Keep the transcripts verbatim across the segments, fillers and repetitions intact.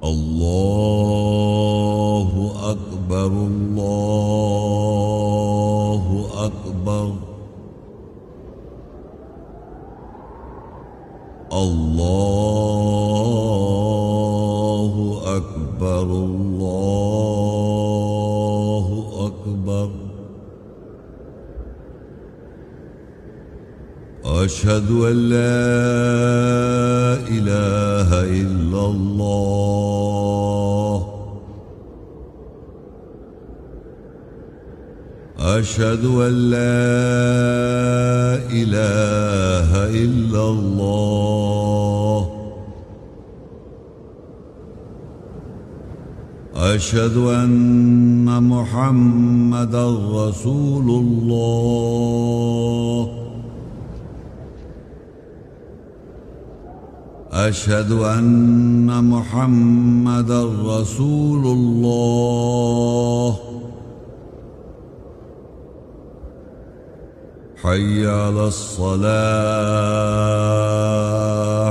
الله أكبر الله أكبر الله أكبر الله أكبر أشهد أن لا إله إلا الله أشهد أن لا إله إلا الله أشهد أن محمدًا رسول الله أشهد أن محمدًا رسول الله حي على الصلاة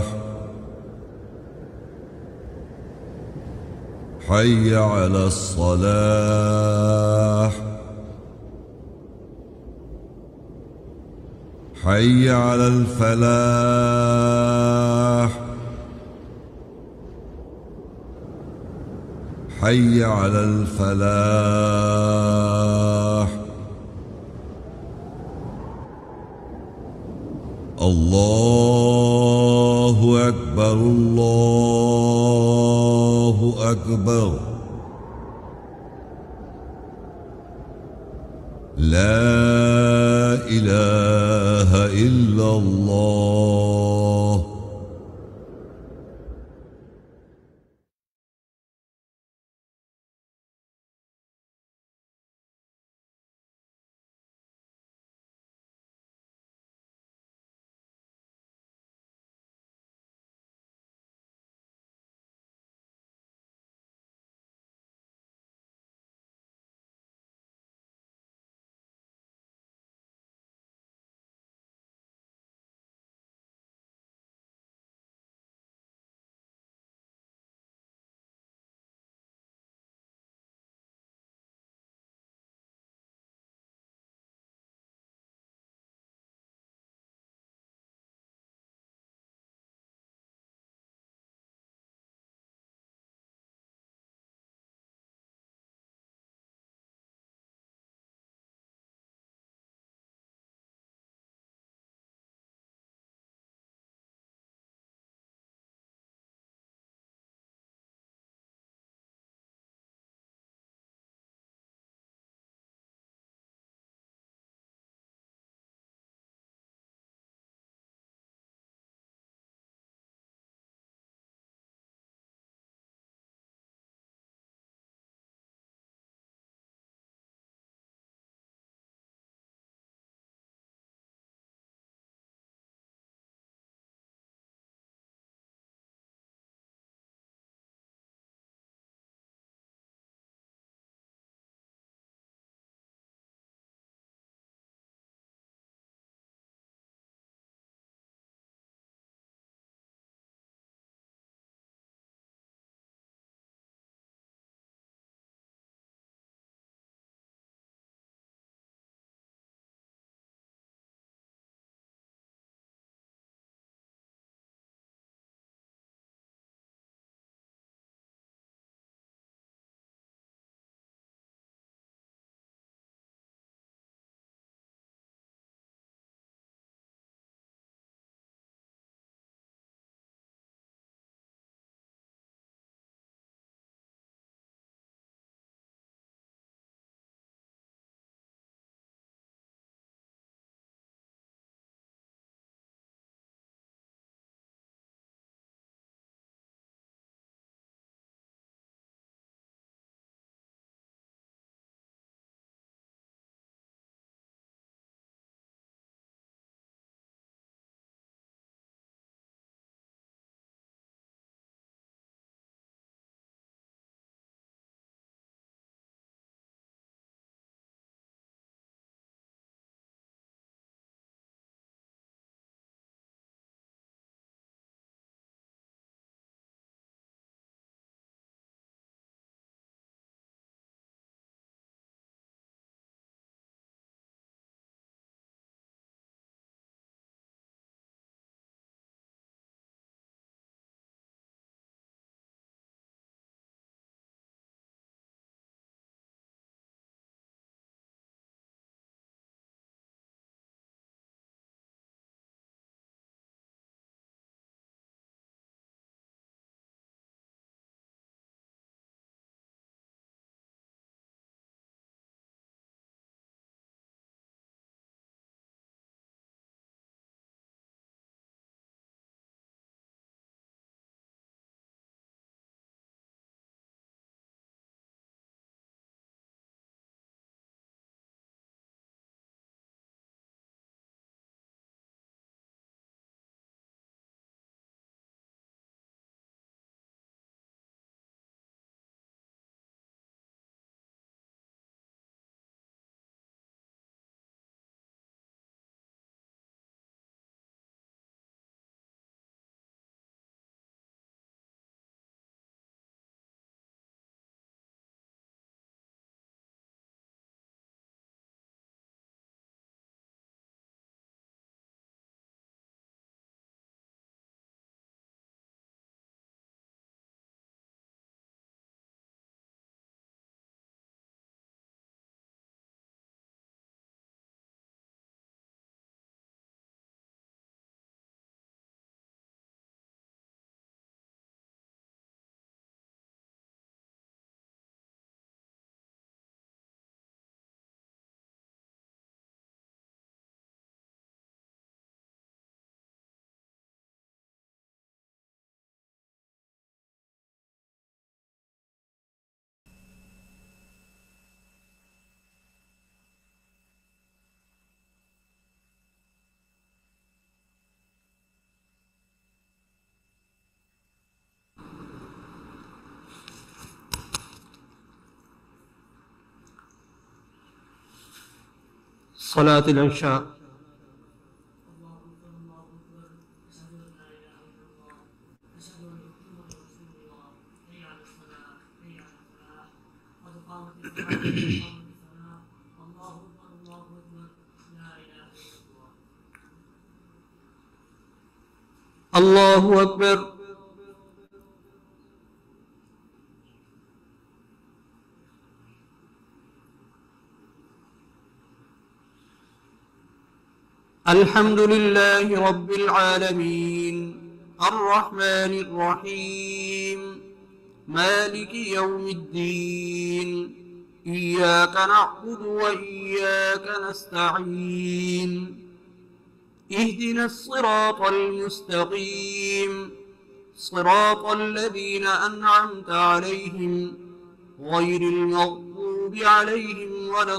حي على الصلاة حي على الفلاح حي على الفلاح الله أكبر الله أكبر لا إله إلا الله Salat-al-Isha. Allahu Akbar. الحمد لله رب العالمين الرحمن الرحيم مالك يوم الدين إياك نعبد وإياك نستعين اهدنا الصراط المستقيم صراط الذين أنعمت عليهم غير المغضوب عليهم ولا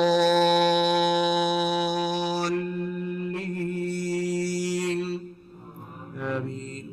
الضالين آمين.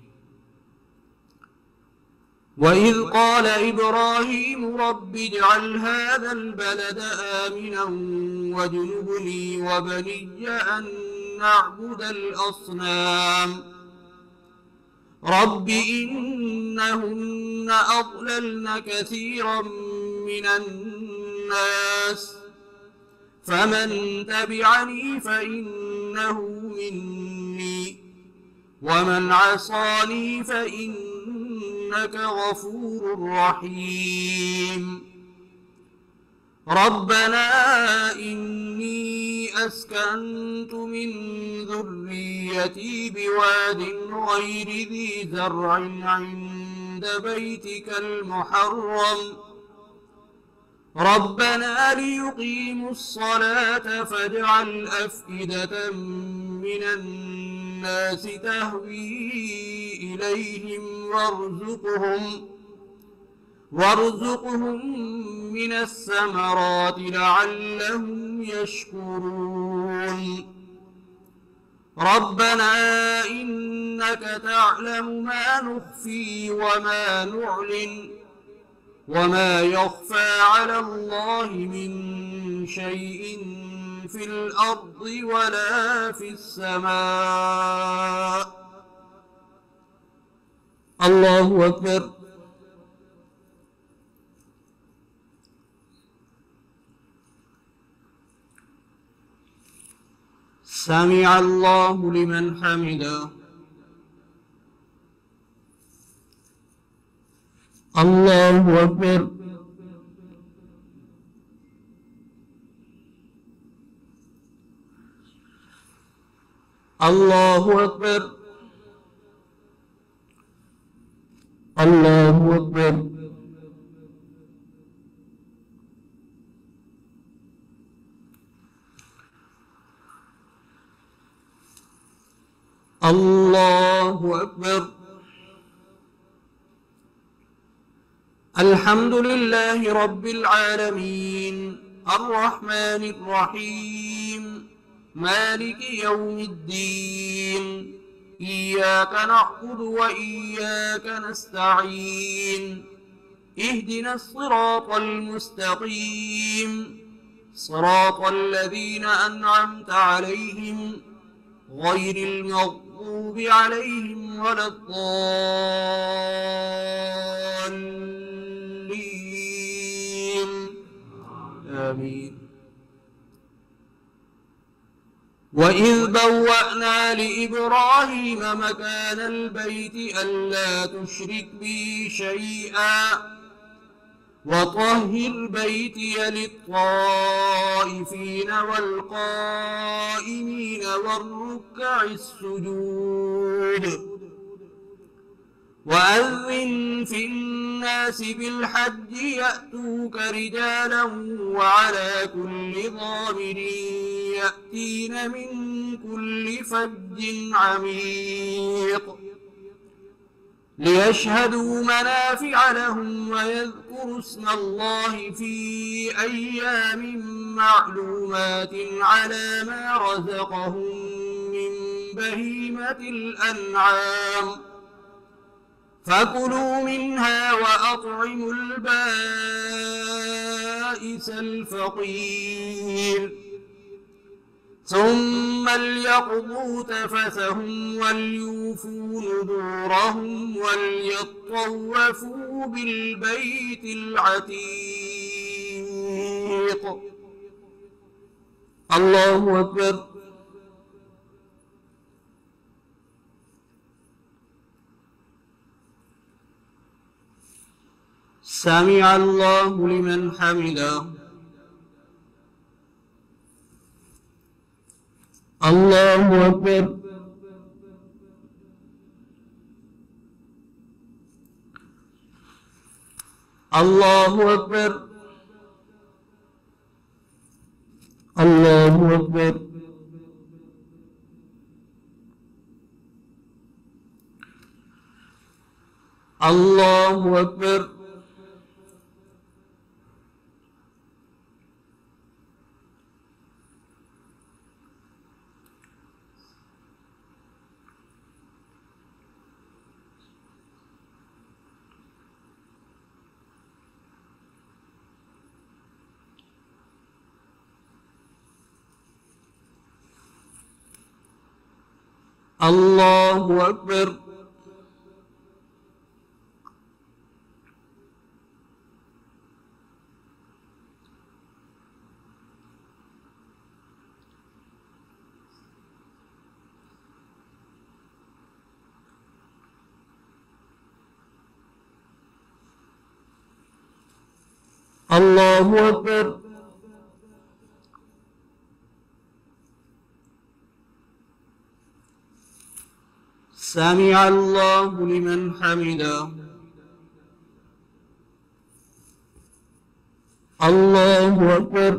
وإذ قال إبراهيم رب اجعل هذا البلد آمنا واجنبني وبني أن نعبد الأصنام رب إنهن أضللن كثيرا من الناس فمن تبعني فإنه مني ومن عصاني فإنك غفور رحيم. ربنا إني أسكنت من ذريتي بواد غير ذي زرع عند بيتك المحرم ربنا ليقيموا الصلاة فاجعل أفئدة من الناس تهوي إليهم وارزقهم وارزقهم من الثمرات لعلهم يشكرون. ربنا إنك تعلم ما نخفي وما نعلن وما يخفى على الله من شيء في الأرض ولا في السماء. الله أكبر. سمع الله لمن حمده. الله أكبر. الله أكبر. الله أكبر. الله أكبر. الحمد لله رب العالمين الرحمن الرحيم مالك يوم الدين إياك نعبد وإياك نستعين اهدنا الصراط المستقيم صراط الذين أنعمت عليهم غير المغضوب عليهم ولا الضالين آمين. وإذ بوأنا لإبراهيم مكان البيت ألا تشرك بي شيئا وطهر بيتي للطائفين والقائمين والركع السجود. وأذن في الناس بالحج يأتوك رجالا وعلى كل ضامر يأتين من كل فج عميق ليشهدوا منافع لهم ويذكروا اسم الله في أيام معلومات على ما رزقهم من بهيمة الأنعام فكلوا منها وأطعموا البائس الفقير ثم ليقضوا تفثهم وليوفوا نذورهم وليطوفوا بالبيت العتيق. الله أكبر. سمع الله لمن حمده. الله أكبر. الله أكبر. الله أكبر. الله أكبر. الله أكبر. الله أكبر. سمع الله لمن حمده. الله أكبر.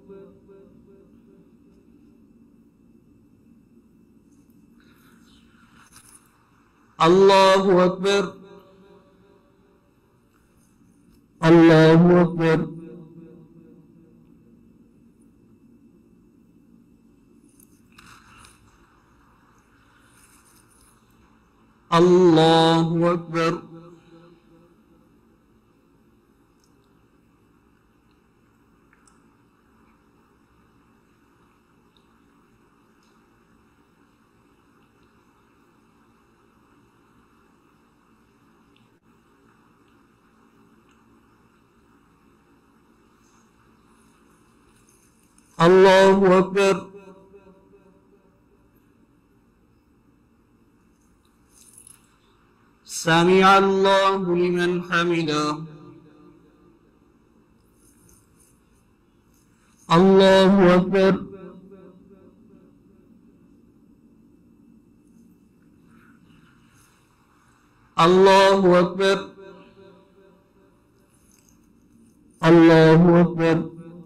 الله أكبر. الله أكبر. الله أكبر. الله أكبر. سمع الله لمن حمده. الله أكبر. الله أكبر. الله أكبر.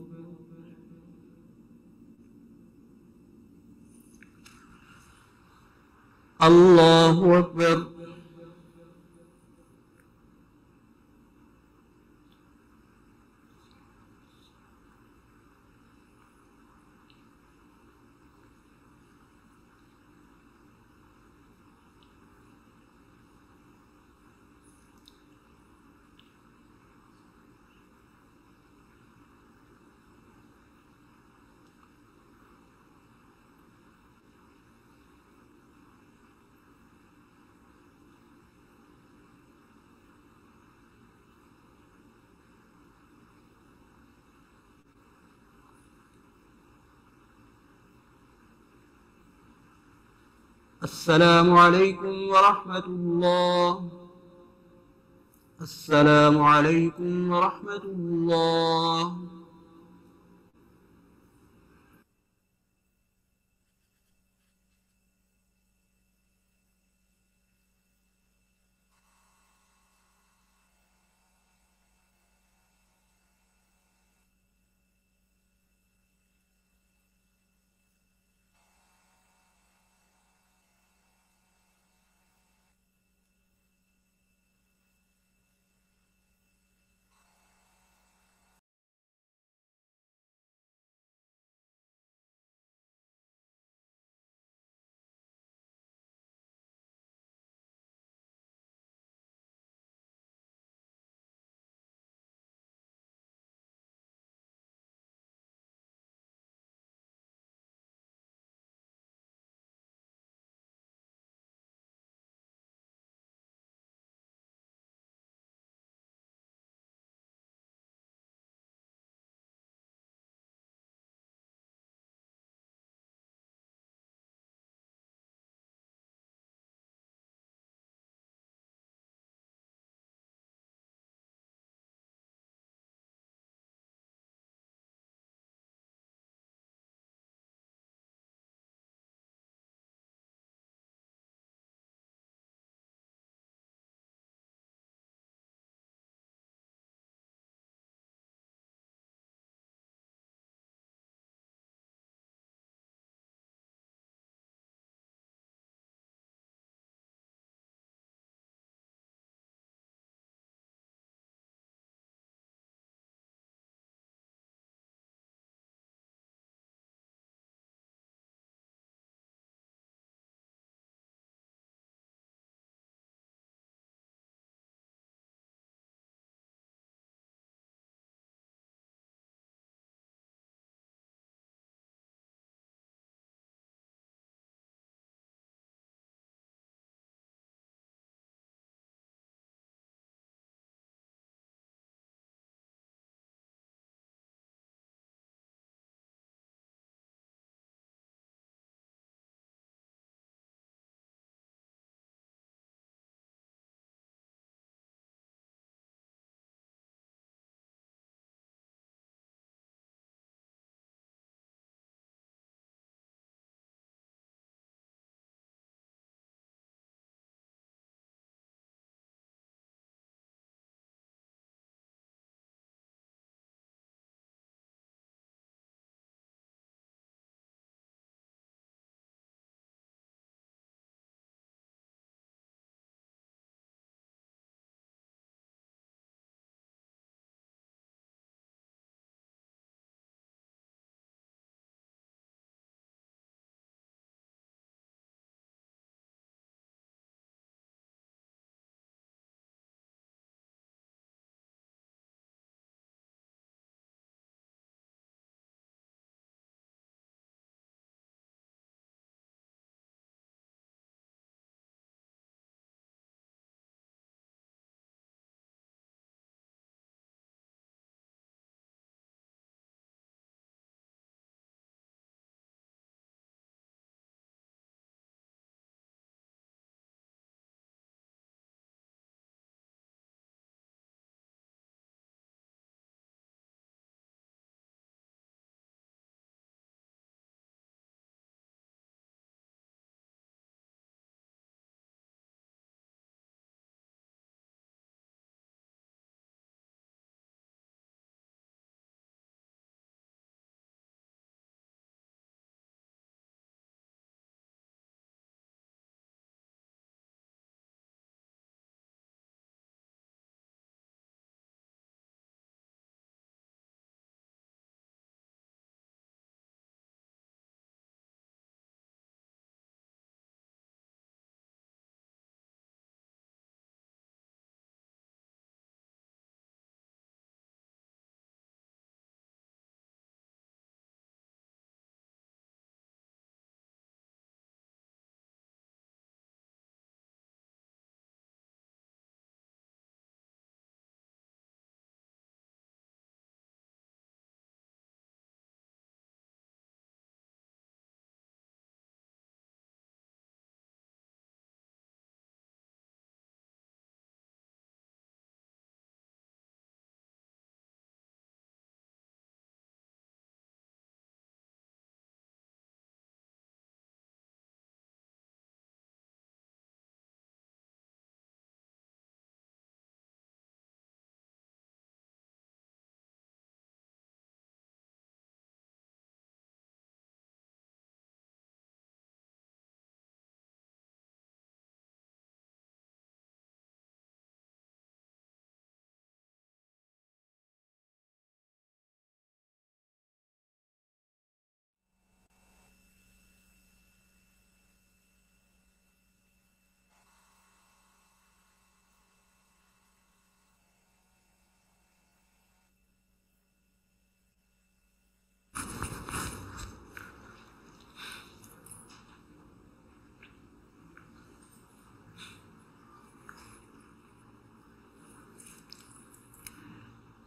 الله أكبر. السلام عليكم ورحمة الله. السلام عليكم ورحمة الله.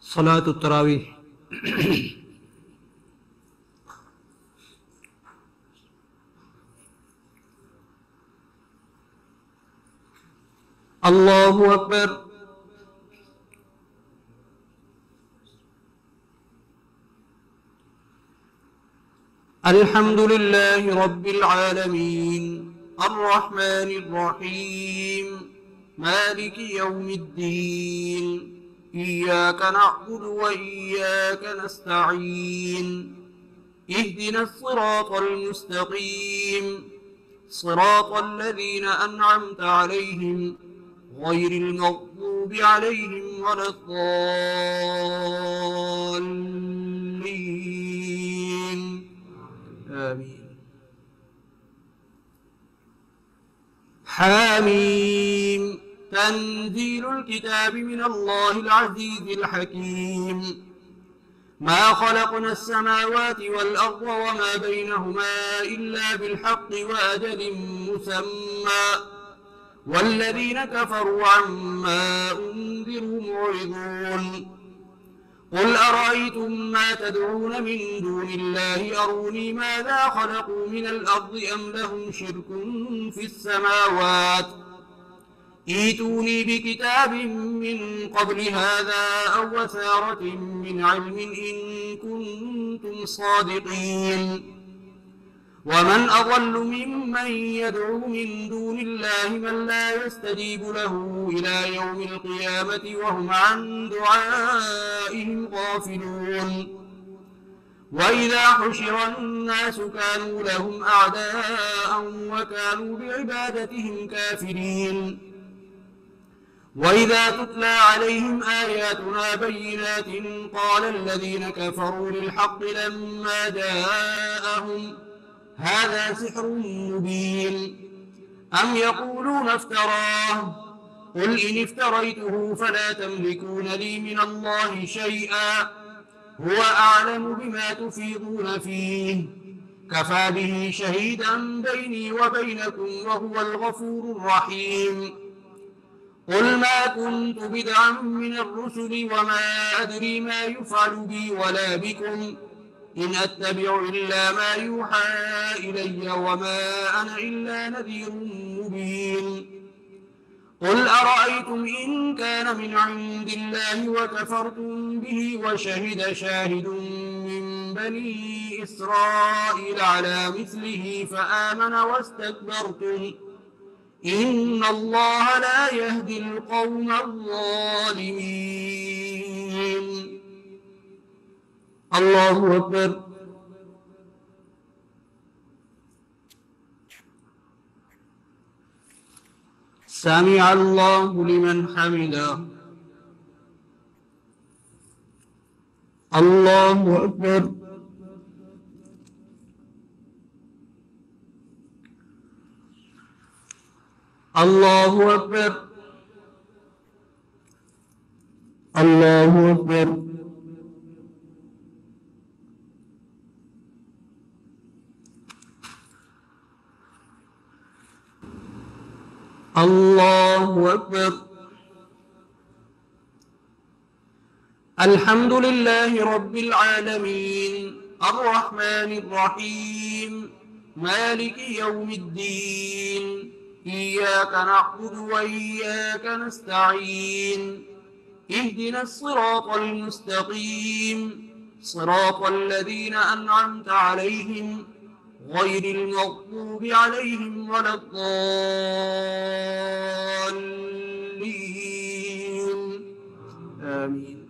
صلاة التراويح. الله أكبر. الحمد لله رب العالمين الرحمن الرحيم مالك يوم الدين إياك نعبد وإياك نستعين اهدنا الصراط المستقيم صراط الذين أنعمت عليهم غير المغضوب عليهم ولا الضالين آمين. حاميم تنزيل الكتاب من الله العزيز الحكيم ما خلقنا السماوات والأرض وما بينهما إلا بالحق وأجل مسمى والذين كفروا عما أنذروا معرضون قل أرأيتم ما تدعون من دون الله أروني ماذا خلقوا من الأرض أم لهم شرك في السماوات ائتوني بكتاب من قبل هذا أو وثارة من علم إن كنتم صادقين ومن أضل ممن يدعو من دون الله من لا يستجيب له إلى يوم القيامة وهم عن دعائهم غافلون وإذا حشر الناس كانوا لهم أعداء وكانوا بعبادتهم كافرين وإذا تتلى عليهم آياتنا بينات قال الذين كفروا للحق لما جاءهم هذا سحر مبين أم يقولون افتراه قل إن افتريته فلا تملكون لي من الله شيئا هو أعلم بما تفيضون فيه كفى به شهيدا بيني وبينكم وهو الغفور الرحيم قل ما كنت بدعا من الرسل وما أدري ما يفعل بي ولا بكم إن أتبع إلا ما يوحى إلي وما أنا إلا نذير مبين قل أرأيتم إن كان من عند الله وكفرتم به وشهد شاهد من بني إسرائيل على مثله فآمن واستكبرتم إن الله لا يهدي القوم الظالمين. الله أكبر. سمع الله لمن حمده. الله أكبر. الله أكبر. الله أكبر. الله أكبر. الحمد لله رب العالمين الرحمن الرحيم مالك يوم الدين إياك نعبد وإياك نستعين اهدنا الصراط المستقيم صراط الذين أنعمت عليهم غير المغضوب عليهم ولا الضالين آمين.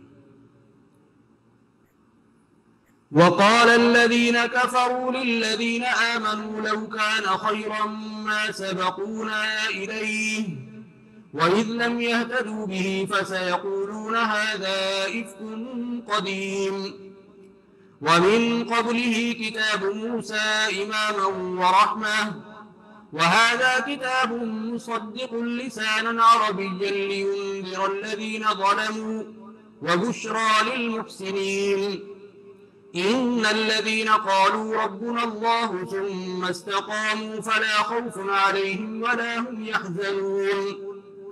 وقال الذين كفروا للذين آمنوا لو كان خيرا ما سبقونا إليه وإذ لم يهتدوا به فسيقولون هذا إفك قديم ومن قبله كتاب موسى إماما ورحمة وهذا كتاب مصدق لسانا عربيا لينذر الذين ظلموا وبشرى للمحسنين إن الذين قالوا ربنا الله ثم استقاموا فلا خوف عليهم ولا هم يحزنون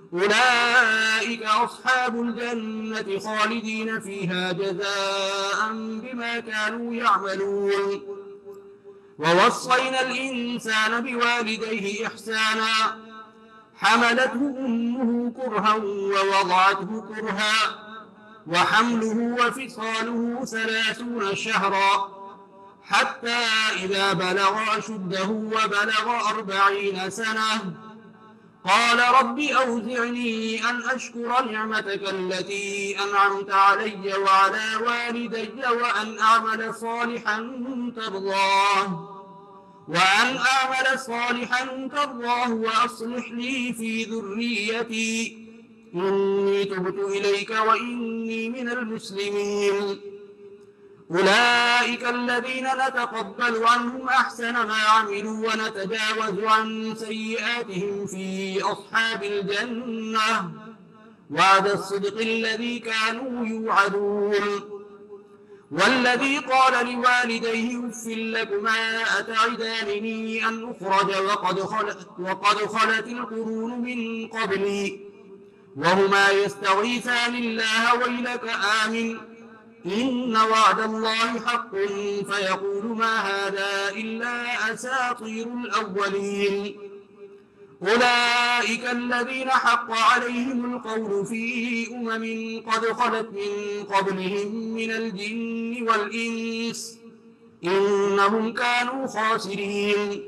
أولئك أصحاب الجنة خالدين فيها جزاء بما كانوا يعملون. ووصينا الإنسان بوالديه إحسانا حملته أمه كرها ووضعته كرها وحمله وفصاله ثلاثون شهرا حتى إذا بلغ أشده وبلغ أربعين سنة قال رب أوزعني أن أشكر نعمتك التي أنعمت علي وعلى والدي وأن أعمل صالحا ترضاه وأن أعمل صالحا ترضاه وأصلح لي في ذريتي إني تبت إليك وإني من المسلمين. أولئك الذين نتقبل عنهم أحسن ما عملوا ونتجاوز عن سيئاتهم في أصحاب الجنة وعد الصدق الذي كانوا يوعدون. والذي قال لوالديه أف لكما أتعدانني أن أخرج وقد خلت, وقد خلت القرون من قبلي وهما يستغيثان الله ويلك آمن إن وعد الله حق فيقول ما هذا إلا أساطير الأولين. أولئك الذين حق عليهم القول في أمم قد خلت من قبلهم من الجن والإنس إنهم كانوا خاسرين.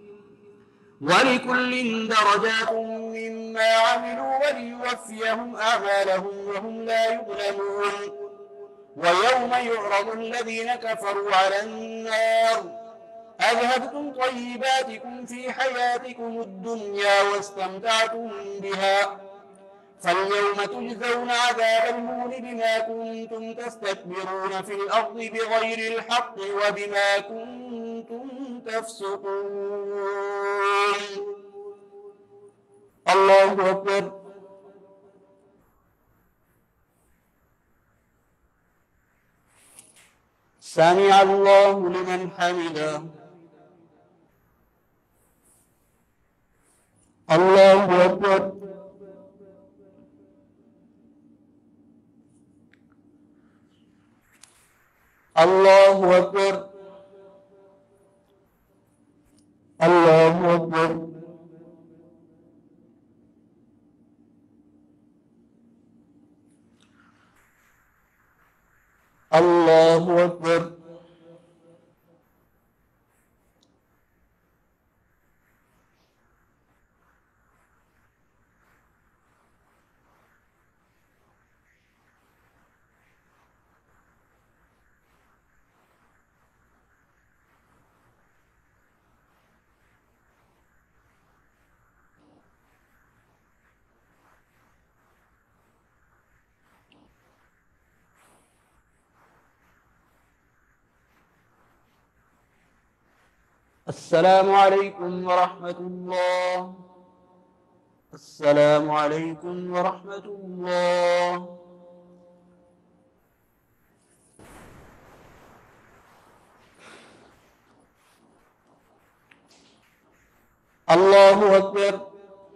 ولكل درجات مما عملوا وليوفيهم أعمالهم وهم لا يظلمون. ويوم يعرض الذين كفروا على النار أذهبتم طيباتكم في حياتكم الدنيا واستمتعتم بها فاليوم تجزون عذاب الهون بما كنتم تستكبرون في الأرض بغير الحق وبما كنتم تفسقون. الله أكبر. سمع الله لمن حمده. الله أكبر. الله أكبر. الله أكبر. الله أكبر. السلام عليكم ورحمة الله. السلام عليكم ورحمة الله. الله أكبر.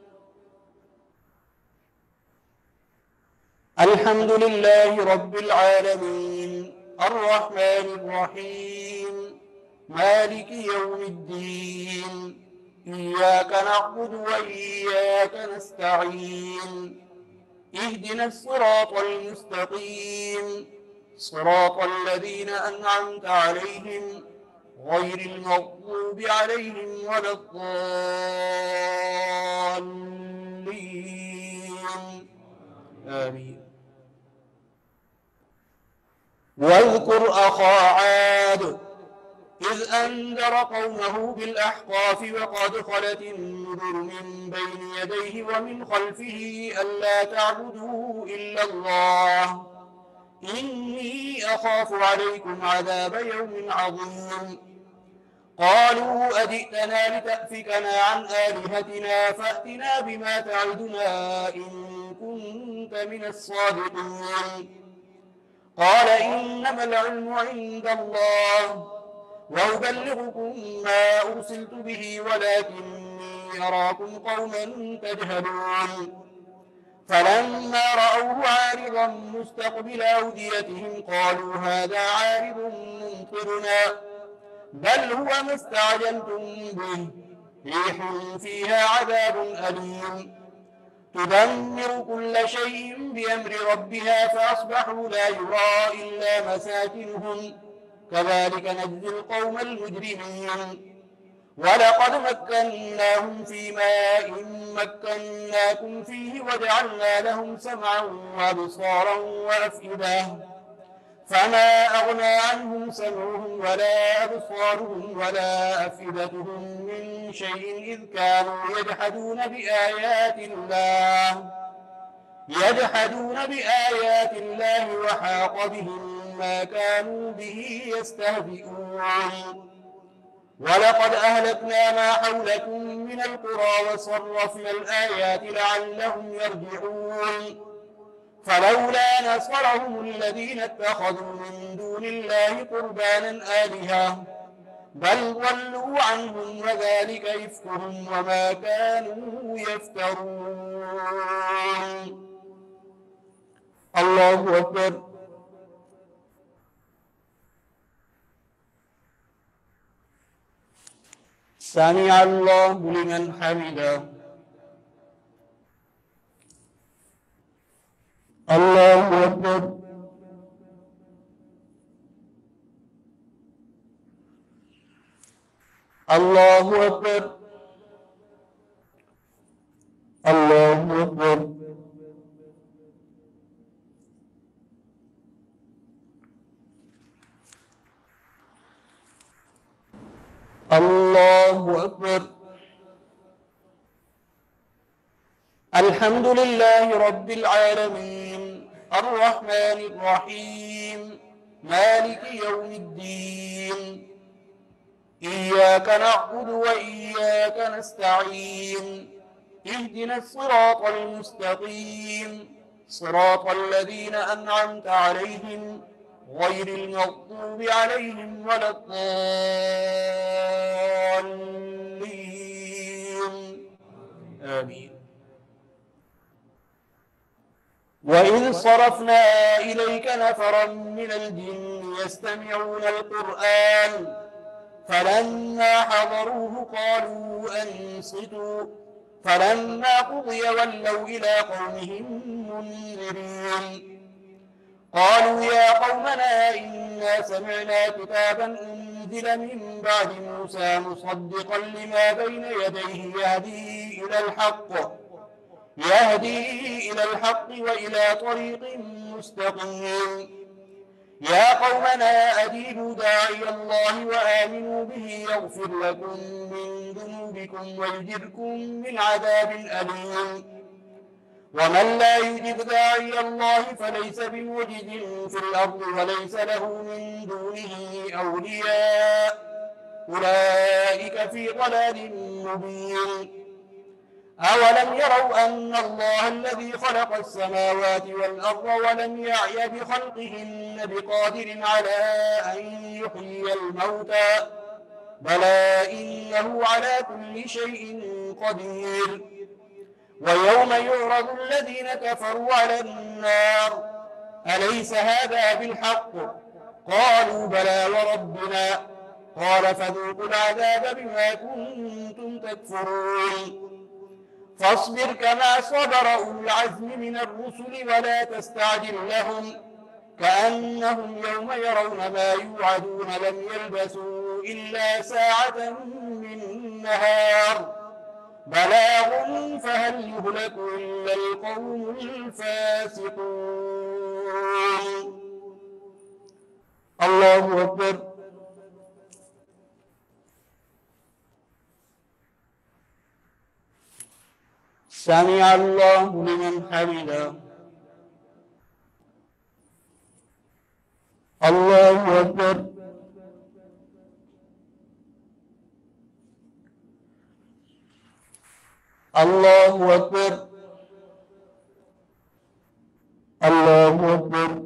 الحمد لله رب العالمين الرحمن الرحيم مالك يوم الدين إياك نعبد وإياك نستعين اهدنا الصراط المستقيم صراط الذين أنعمت عليهم غير المغضوب عليهم ولا الضالين آمين. واذكر أخا عاد إذ أنذر قومه بالأحقاف وقد خلت النذر من بين يديه ومن خلفه ألا تعبدوا إلا الله إني أخاف عليكم عذاب يوم عظيم. قالوا أجئتنا لتأفكنا عن آلهتنا فأتنا بما تعدنا إن كنت من الصادقين. قال إنما العلم عند الله وأبلغكم ما أرسلت به ولكني أراكم قوما تجهلون. فلما رأوه عارضا مستقبل أوديتهم قالوا هذا عارض ممطرنا بل هو ما استعجلتم به ريح فيها عذاب أليم تدمر كل شيء بأمر ربها فأصبحوا لا يرى إلا مساكنهم كذلك نجزي القوم المجرمين ولقد مكناهم في ماء مكناكم فيه وجعلنا لهم سمعا وابصارا وأفئدة فما أغنى عنهم سمعهم ولا أبصارهم ولا أفئدتهم من شيء إذ كانوا يجحدون بآيات الله يجحدون بآيات الله وحاق بهم ما كانوا به يستهزئون ولقد أهلكنا ما حولكم من القرى وصرفنا الآيات لعلهم يرجعون فلولا نصرهم الذين اتخذوا من دون الله قربانا آلهة بل ضلوا عنهم وذلك إفكهم وما كانوا يفترون. الله أكبر. سمع الله لمن حمده. الله أكبر. الله أكبر. الله أكبر. الله أكبر. الحمد لله رب العالمين الرحمن الرحيم مالك يوم الدين إياك نعبد وإياك نستعين اهدنا الصراط المستقيم صراط الذين أنعمت عليهم غير المغضوب عليهم ولا الضالين آمين. وإذ صرفنا إليك نفرا من الجن يستمعون القرآن فلما حضروه قالوا أنصتوا فلما قضي ولوا إلى قومهم منذرين قالوا يا قومنا إنا سمعنا كتابا أنزل من بعد موسى مصدقا لما بين يديه يهدي إلى الحق يهدي إلى الحق وإلى طريق مستقيم يا قومنا أجيبوا داعي الله وآمنوا به يغفر لكم من ذنوبكم ويجركم من عذاب أليم ومن لا يجب داعي الله فليس بمعجز في الأرض وليس له من دونه أولياء أولئك في ضلال مبين أولم يروا أن الله الذي خلق السماوات والأرض ولم يعي بخلقهن بقادر على أن يحيي الموتى بلى إنه على كل شيء قدير ويوم يعرض الذين كفروا على النار أليس هذا بالحق قالوا بلى وربنا قال فذوقوا العذاب بما كنتم تكفرون فاصبر كما صبر أولو العزم من الرسل ولا تستعجل لهم كأنهم يوم يرون ما يوعدون لم يلبثوا إلا ساعة من نهار بلاغ فهل يهلك إلا القوم الفاسقون. الله أكبر. سمع الله لمن حمده. الله أكبر. الله أكبر. الله أكبر.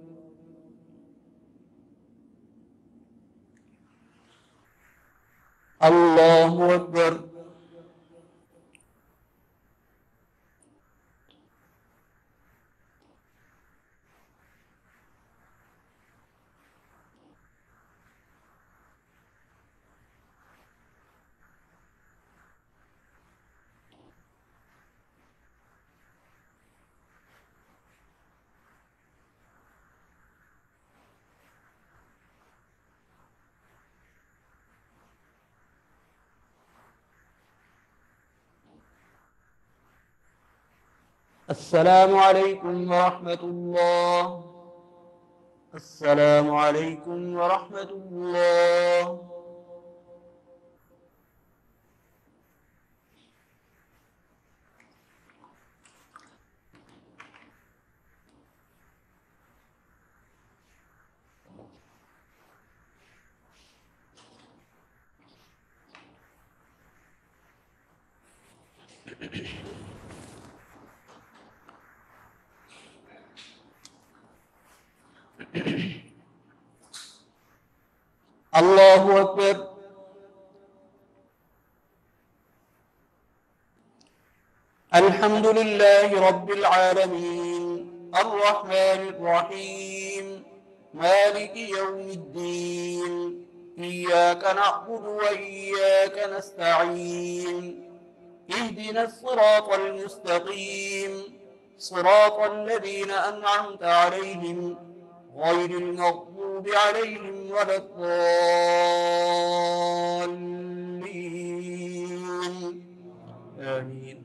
الله أكبر. السلام عليكم ورحمة الله. السلام عليكم ورحمة الله. الله أكبر. الحمد لله رب العالمين الرحمن الرحيم مالك يوم الدين إياك نعبد وإياك نستعين اهدنا الصراط المستقيم صراط الذين أنعمت عليهم غير المغضوب عليهم ولا الضالين آمين.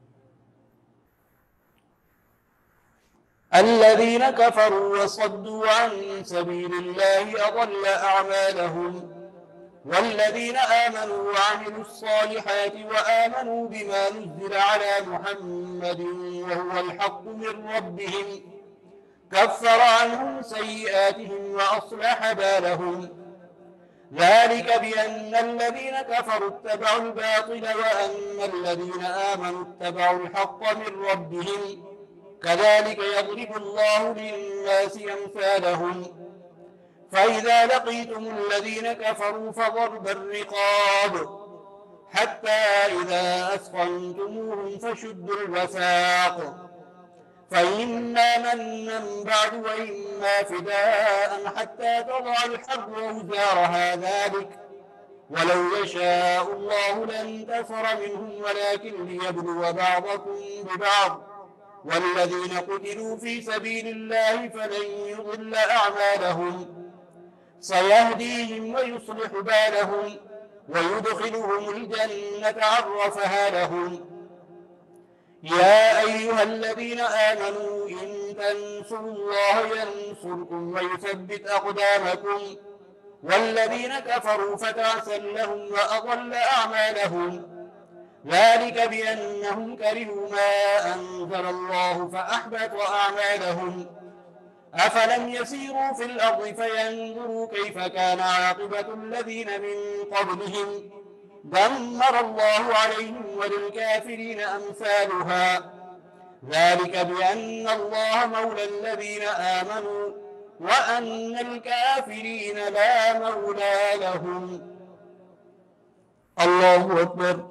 الذين كفروا وصدوا عن سبيل الله أضل أعمالهم والذين آمنوا وعملوا الصالحات وآمنوا بما نزل على محمد وهو الحق من ربهم كفر عنهم سيئاتهم وأصلح بالهم ذلك بأن الذين كفروا اتبعوا الباطل وأن الذين آمنوا اتبعوا الحق من ربهم كذلك يضرب الله للناس أمثالهم فإذا لقيتم الذين كفروا فضرب الرقاب حتى إذا أثخنتموهم فشدوا الوثاق فإما منا بعد وإما فداء حتى تضع الحرب أوزارها ذلك ولو يشاء الله لانتصر منهم ولكن ليبلو بعضكم ببعض والذين قتلوا في سبيل الله فلن يضل أعمالهم سيهديهم ويصلح بالهم ويدخلهم الجنة عرفها لهم يا أيها الذين آمنوا إن تنصروا الله ينصركم ويثبت أقدامكم والذين كفروا فتعسا لهم وأضل أعمالهم ذلك بأنهم كرهوا ما أنزل الله فأحبط أعمالهم أفلم يسيروا في الأرض فينظروا كيف كان عاقبة الذين من قبلهم دمر الله عليهم وللكافرين أمثالها ذلك بأن الله مولى الذين آمنوا وأن الكافرين لا مولى لهم. الله أكبر.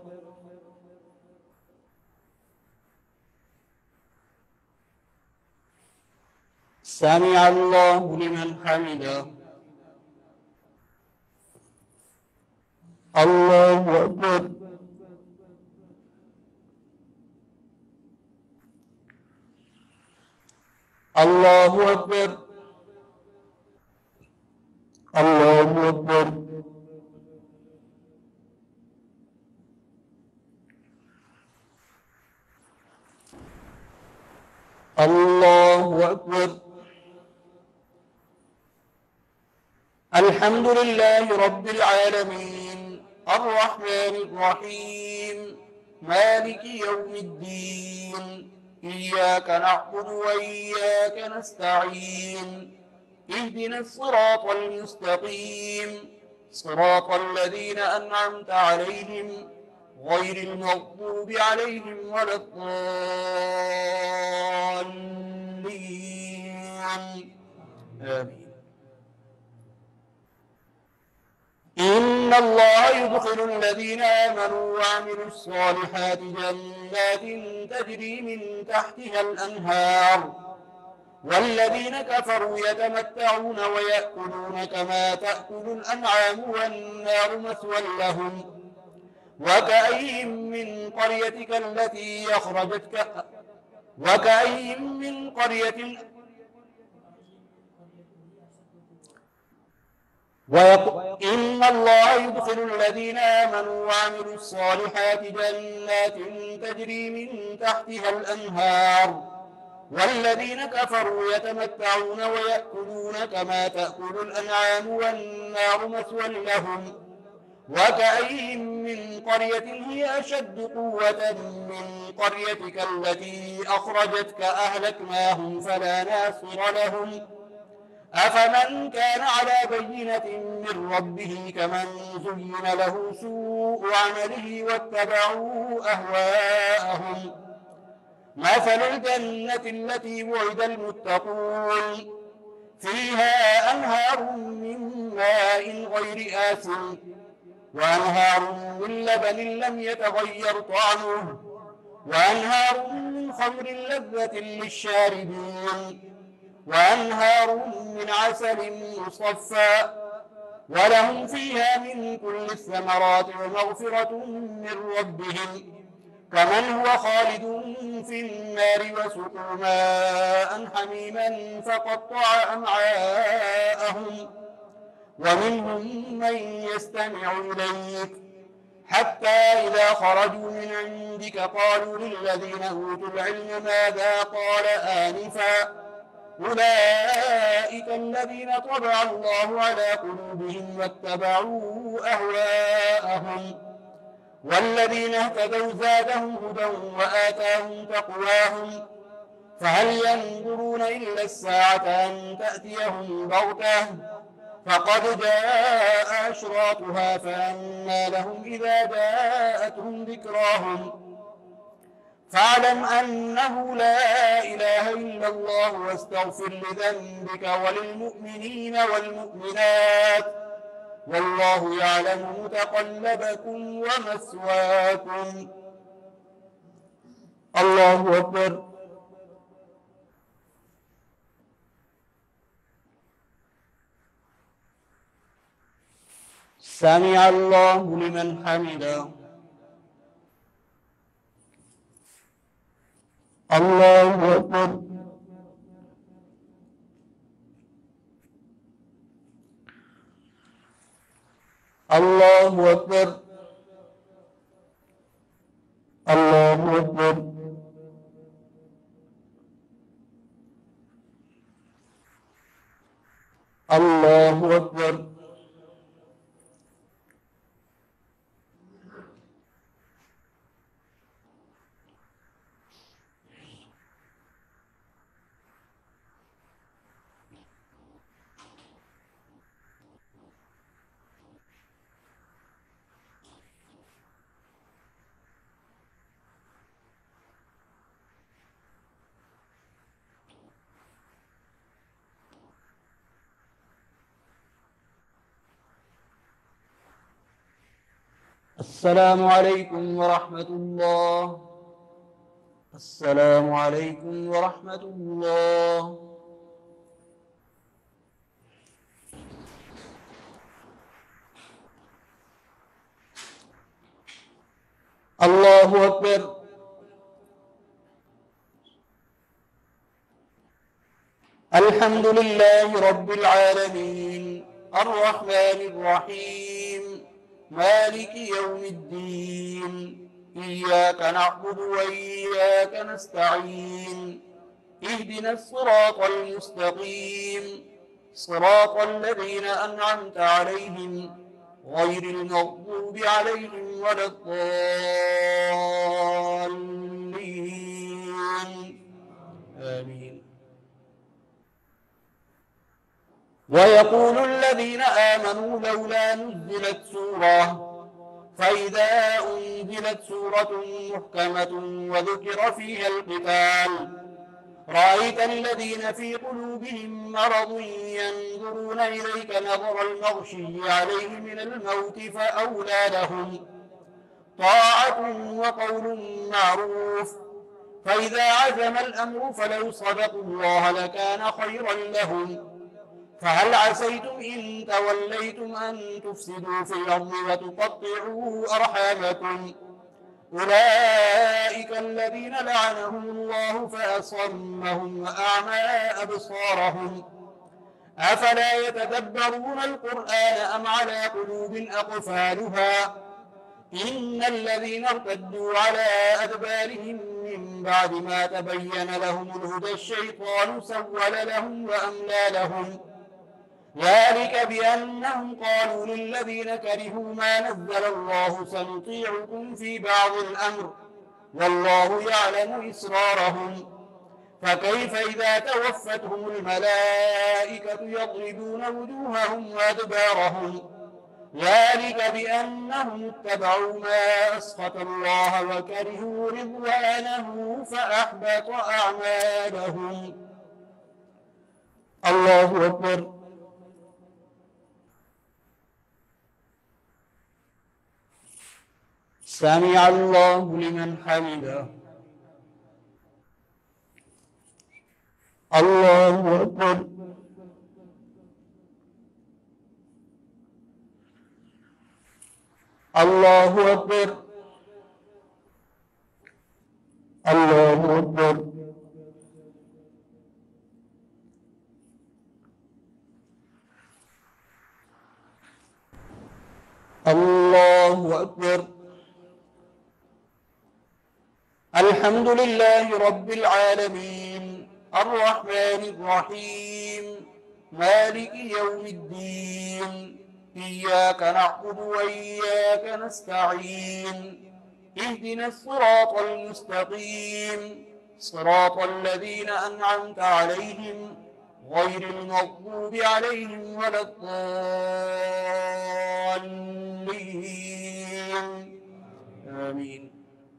سمع الله لمن حمده. الله أكبر. الله أكبر. الله أكبر. الله أكبر. الحمد لله رب العالمين الرحمن الرحيم مالك يوم الدين إياك نعبد وإياك نستعين اهدنا الصراط المستقيم صراط الذين أنعمت عليهم غير المغضوب عليهم ولا الضالين آمين. إن الله يدخل الذين آمنوا وعملوا الصالحات جنات تجري من تحتها الأنهار والذين كفروا يتمتعون ويأكلون كما تأكل الأنعام والنار مثوى لهم وكأي من قريتك التي أخرجتك وكأي من قرية ويقول إن الله يدخل الذين آمنوا وعملوا الصالحات جنات تجري من تحتها الأنهار والذين كفروا يتمتعون ويأكلون كما تأكل الأنعام والنار مثوى لهم وكأين من قرية هي أشد قوة من قريتك التي أخرجتك أهلكناهم فلا ناصر لهم أفمن كان على بينة من ربه كمن زين له سوء عمله واتبعوا أهواءهم مثل الجنة التي وعد المتقون فيها أنهار من ماء غير آسن وأنهار من لبن لم يتغير طعمه وأنهار من خمر لذة للشاربين وأنهار من عسل مصفى ولهم فيها من كل الثمرات ومغفرة من ربهم كمن هو خالد في النار وسقوا ماء حميما فقطع أمعاءهم ومنهم من يستمع إليك حتى إذا خرجوا من عندك قالوا للذين أوتوا العلم ماذا قال آنفا أولئك الذين طبع الله على قلوبهم واتبعوا أهواءهم والذين اهتدوا زادهم هدى وآتاهم تقواهم فهل ينظرون إلا الساعة أن تأتيهم بغتة فقد جاء أشراطها فأنى لهم إذا جاءتهم ذكراهم فاعلم أنه لا إله إلا الله واستغفر لذنبك وللمؤمنين والمؤمنات والله يعلم متقلبكم ومثواكم. الله أكبر. سمع الله لمن حمده. الله أكبر. الله أكبر. الله أكبر. الله أكبر. السلام عليكم ورحمة الله. السلام عليكم ورحمة الله. الله أكبر. الحمد لله رب العالمين الرحمن الرحيم مالك يوم الدين إياك نعبد وإياك نستعين اهدنا الصراط المستقيم صراط الذين أنعمت عليهم غير المغضوب عليهم ولا الضالين آمين. ويقول الذين آمنوا لولا نزلت سورة فإذا أنزلت سورة محكمة وذكر فيها القتال رأيت الذين في قلوبهم مرض ينظرون إليك نظر المغشي عليه من الموت فأولى لهم طاعة وقول معروف فإذا عزم الأمر فلو صدقوا الله لكان خيرا لهم فهل عسيتم إن توليتم أن تفسدوا في الأرض وتقطعوا أرحامكم أولئك الذين لعنهم الله فأصمهم وأعمى أبصارهم أفلا يتدبرون القرآن أم على قلوب أقفالها إن الذين ارتدوا على أدبارهم من بعد ما تبين لهم الهدى الشيطان سول لهم وأملى لهم ذلك بأنهم قالوا للذين كرهوا ما نزل الله سنطيعكم في بعض الأمر والله يعلم إسرارهم فكيف إذا توفتهم الملائكة يضربون وجوههم وأدبارهم ذلك بأنهم اتبعوا ما أسخط الله وكرهوا رضوانه فأحبط أعمالهم. الله أكبر. سمع الله لمن حمده. الله أكبر. الله أكبر. الله أكبر. الله أكبر. الحمد لله رب العالمين الرحمن الرحيم مالك يوم الدين إياك نعبد وإياك نستعين اهدنا الصراط المستقيم صراط الذين أنعمت عليهم غير المغضوب عليهم ولا الضالين آمين.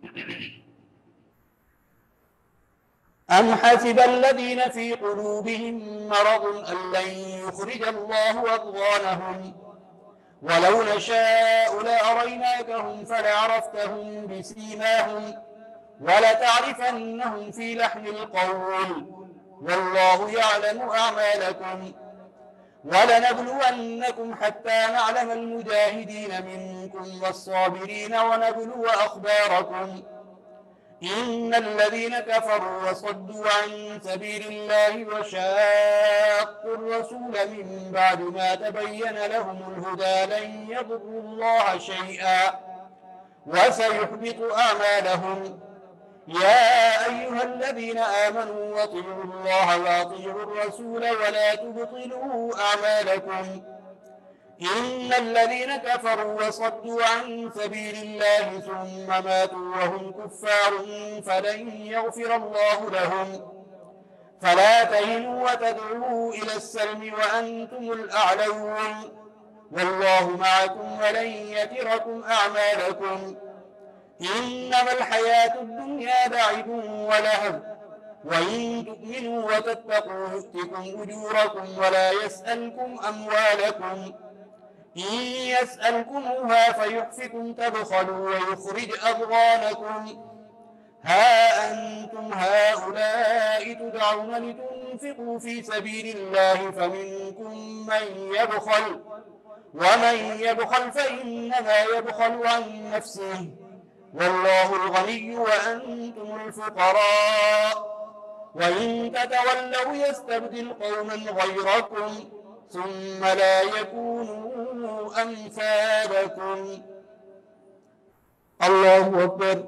أم حسب الذين في قلوبهم مرض أن لن يخرج الله أضغانهم ولو نشاء لأريناكهم فلعرفتهم بسيماهم ولتعرفنهم في لحن القول والله يعلم أعمالكم ولنبلونكم حتى نعلم المجاهدين منكم والصابرين ونبلو أخباركم إن الذين كفروا وصدوا عن سبيل الله وشاقوا الرسول من بعد ما تبين لهم الهدى لن يضروا الله شيئا وسيحبط أعمالهم. يا أيها الذين آمنوا واطيعوا الله واطيعوا الرسول ولا تبطلوا أعمالكم إن الذين كفروا وصدوا عن سبيل الله ثم ماتوا وهم كفار فلن يغفر الله لهم فلا تهنوا وتدعوا إلى السلم وأنتم الأعلون والله معكم ولن يتركم أعمالكم إنما الحياة الدنيا لعب ولهو وإن تؤمنوا وتتقوا يؤتكم أجوركم ولا يسألكم أموالكم إن يسألكموها فيحفكم تبخلوا ويخرج أضغانكم ها أنتم هؤلاء تدعون لتنفقوا في سبيل الله فمنكم من يبخل ومن يبخل فإنما يبخل عن نفسه والله الغني وأنتم الفقراء وإن تتولوا يستبدل قوما غيركم ثم لا يكونوا أمثالكم. الله أكبر.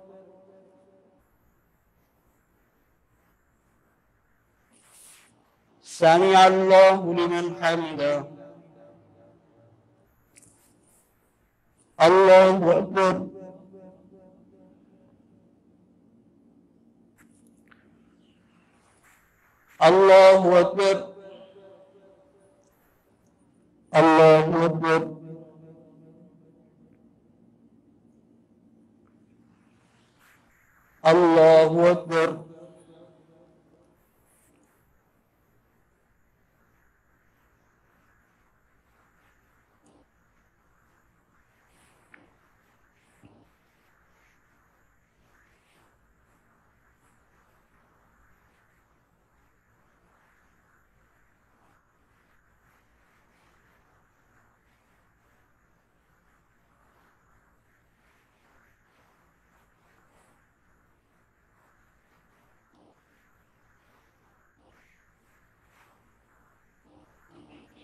سمع الله لمن حمده. الله أكبر. الله أكبر. الله أكبر. الله أكبر.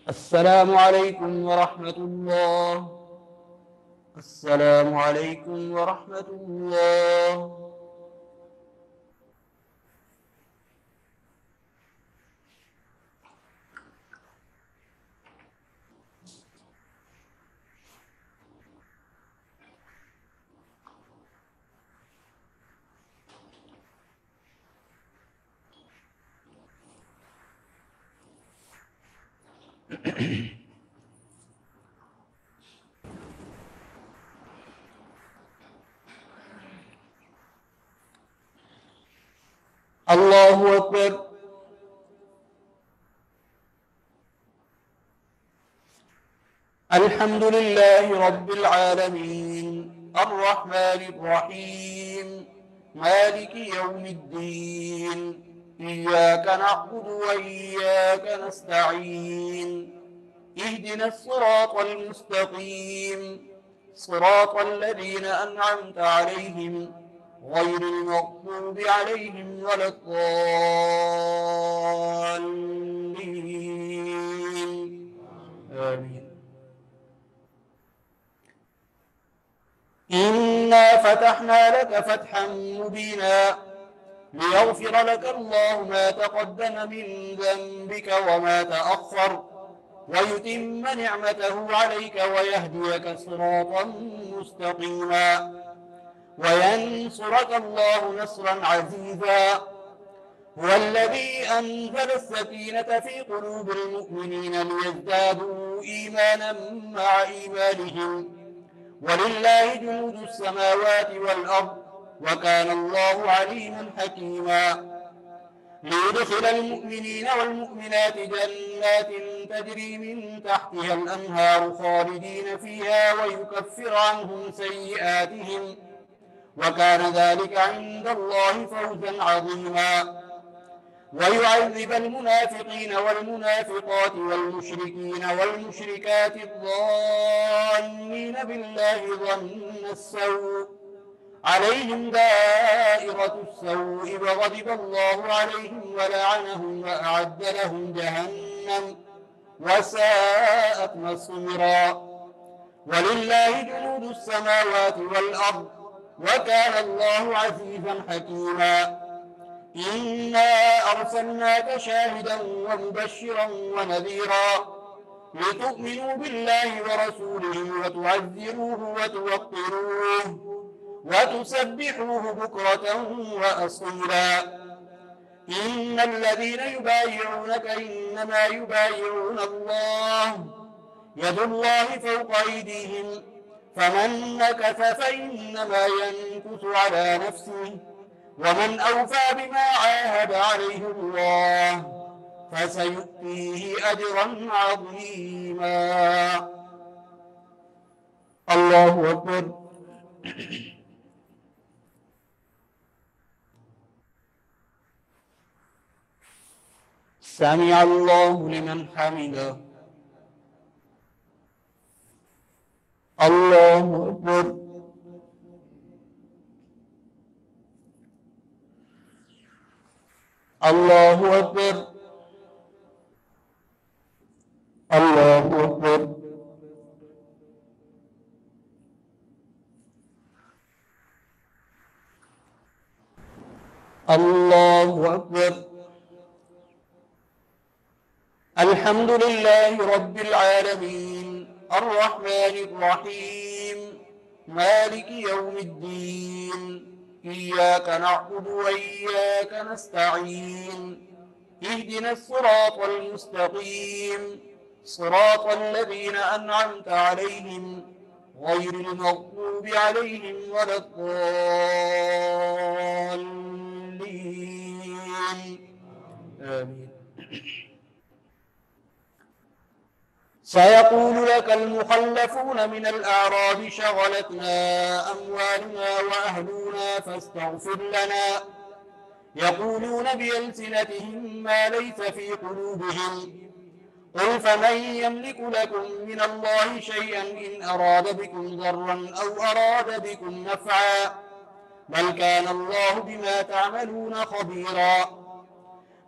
السلام عليكم ورحمة الله. السلام عليكم ورحمة الله. الله أكبر. الحمد لله رب العالمين الرحمن الرحيم مالك يوم الدين إياك نعبد وإياك نستعين اهدنا الصراط المستقيم صراط الذين أنعمت عليهم غير المغضوب عليهم ولا الضالين آمين. إنا فتحنا لك فتحا مبينا ليغفر لك الله ما تقدم من ذنبك وما تأخر ويتم نعمته عليك ويهديك صراطا مستقيما وينصرك الله نصرا عزيزا. هو الذي أنزل السكينة في قلوب المؤمنين ليزدادوا إيمانا مع إيمانهم ولله جنود السماوات والأرض وكان الله عليما حكيما. ليدخل المؤمنين والمؤمنات جنات تجري من تحتها الأنهار خالدين فيها ويكفر عنهم سيئاتهم وكان ذلك عند الله فوزا عظيما. ويعذب المنافقين والمنافقات والمشركين والمشركات الظانين بالله ظن السوء عليهم دائرة السوء وغضب الله عليهم ولعنهم وأعد لهم جهنم وساءت مصيرا. ولله جنود السماوات والأرض وكان الله عزيزا حكيما. إنا أرسلناك شاهدا ومبشرا ونذيرا لتؤمنوا بالله ورسوله وتعزروه وتوقروه وتسبحوه بكرة وأصيلا. إن الذين يبايعونك إنما يبايعون الله يد الله فوق أيديهم فمن نكث فإنما ينكث على نفسه ومن أوفى بما عاهد عليه الله فسيؤتيه أجرا عظيما. الله أكبر. سمع الله لمن حمده. الله أكبر. الله أكبر. الله أكبر. الله أكبر. الحمد لله رب العالمين الرحمن الرحيم مالك يوم الدين إياك نعبد وإياك نستعين اهدنا الصراط المستقيم صراط الذين أنعمت عليهم غير المغضوب عليهم ولا الضالين آمين. سيقول لك المخلفون من الأعراب شغلتنا أموالنا وأهلنا فاستغفر لنا يقولون بألسنتهم ما ليس في قلوبهم قل فمن يملك لكم من الله شيئا إن أراد بكم ضرا أو أراد بكم نفعا بل كان الله بما تعملون خبيرا.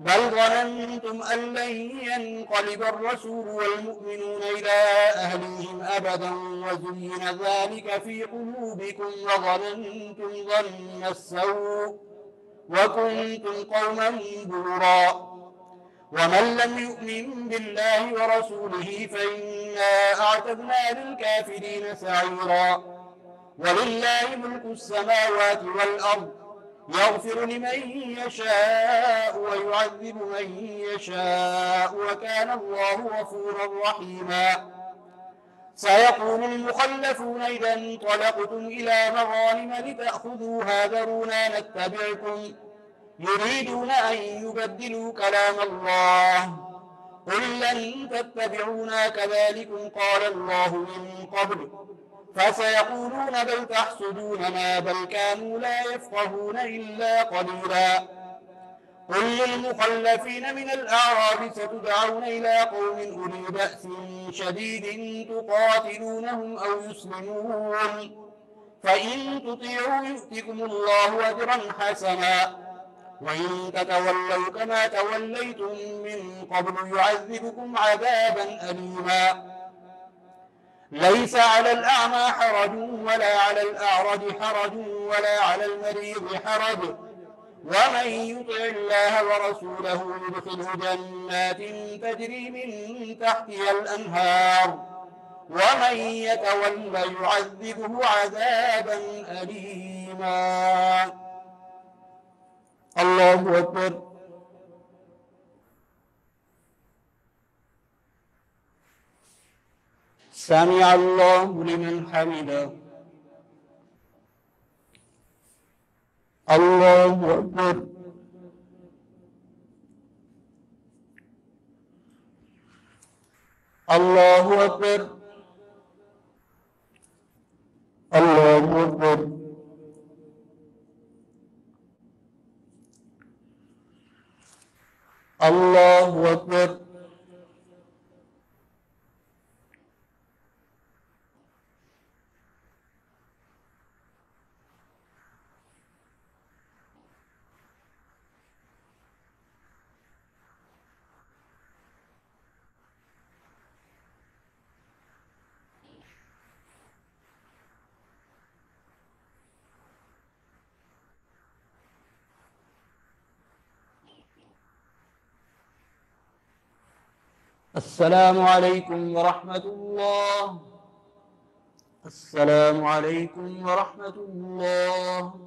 بل ظننتم أن لن ينقلب الرسول والمؤمنون إلى أهليهم أبدا وزين ذلك في قلوبكم وظننتم ظن السوء وكنتم قوما بورا. ومن لم يؤمن بالله ورسوله فإنا أعتدنا للكافرين سعيرا. ولله ملك السماوات والأرض يغفر لمن يشاء ويعذب من يشاء وكان الله غفورا رحيما. سيقول المخلفون إذا انطلقتم إلى مغانم لتأخذوها ذرونا نتبعكم يريدون أن يبدلوا كلام الله قل لن تتبعونا كذلكم قال الله من قبل فسيقولون بل تحسدوننا بل كانوا لا يفقهون إلا قليلا. قل للمخلفين من الأعراب ستدعون إلى قوم أولي بأس شديد تقاتلونهم أو يسلمون فإن تطيعوا يؤتكم الله أجرا حسنا وإن تتولوا كما توليتم من قبل يعذبكم عذابا أليما. ليس على الأعمى حرج ولا على الأعرج حرج ولا على المريض حرج ومن يطع الله ورسوله يدخله جنات تجري من تحتها الأنهار ومن يتولى يعذبه عذابا أليما. الله أكبر. سمع الله لمن حمده. الله أكبر. الله أكبر. الله أكبر. الله أكبر. السلام عليكم ورحمة الله. السلام عليكم ورحمة الله.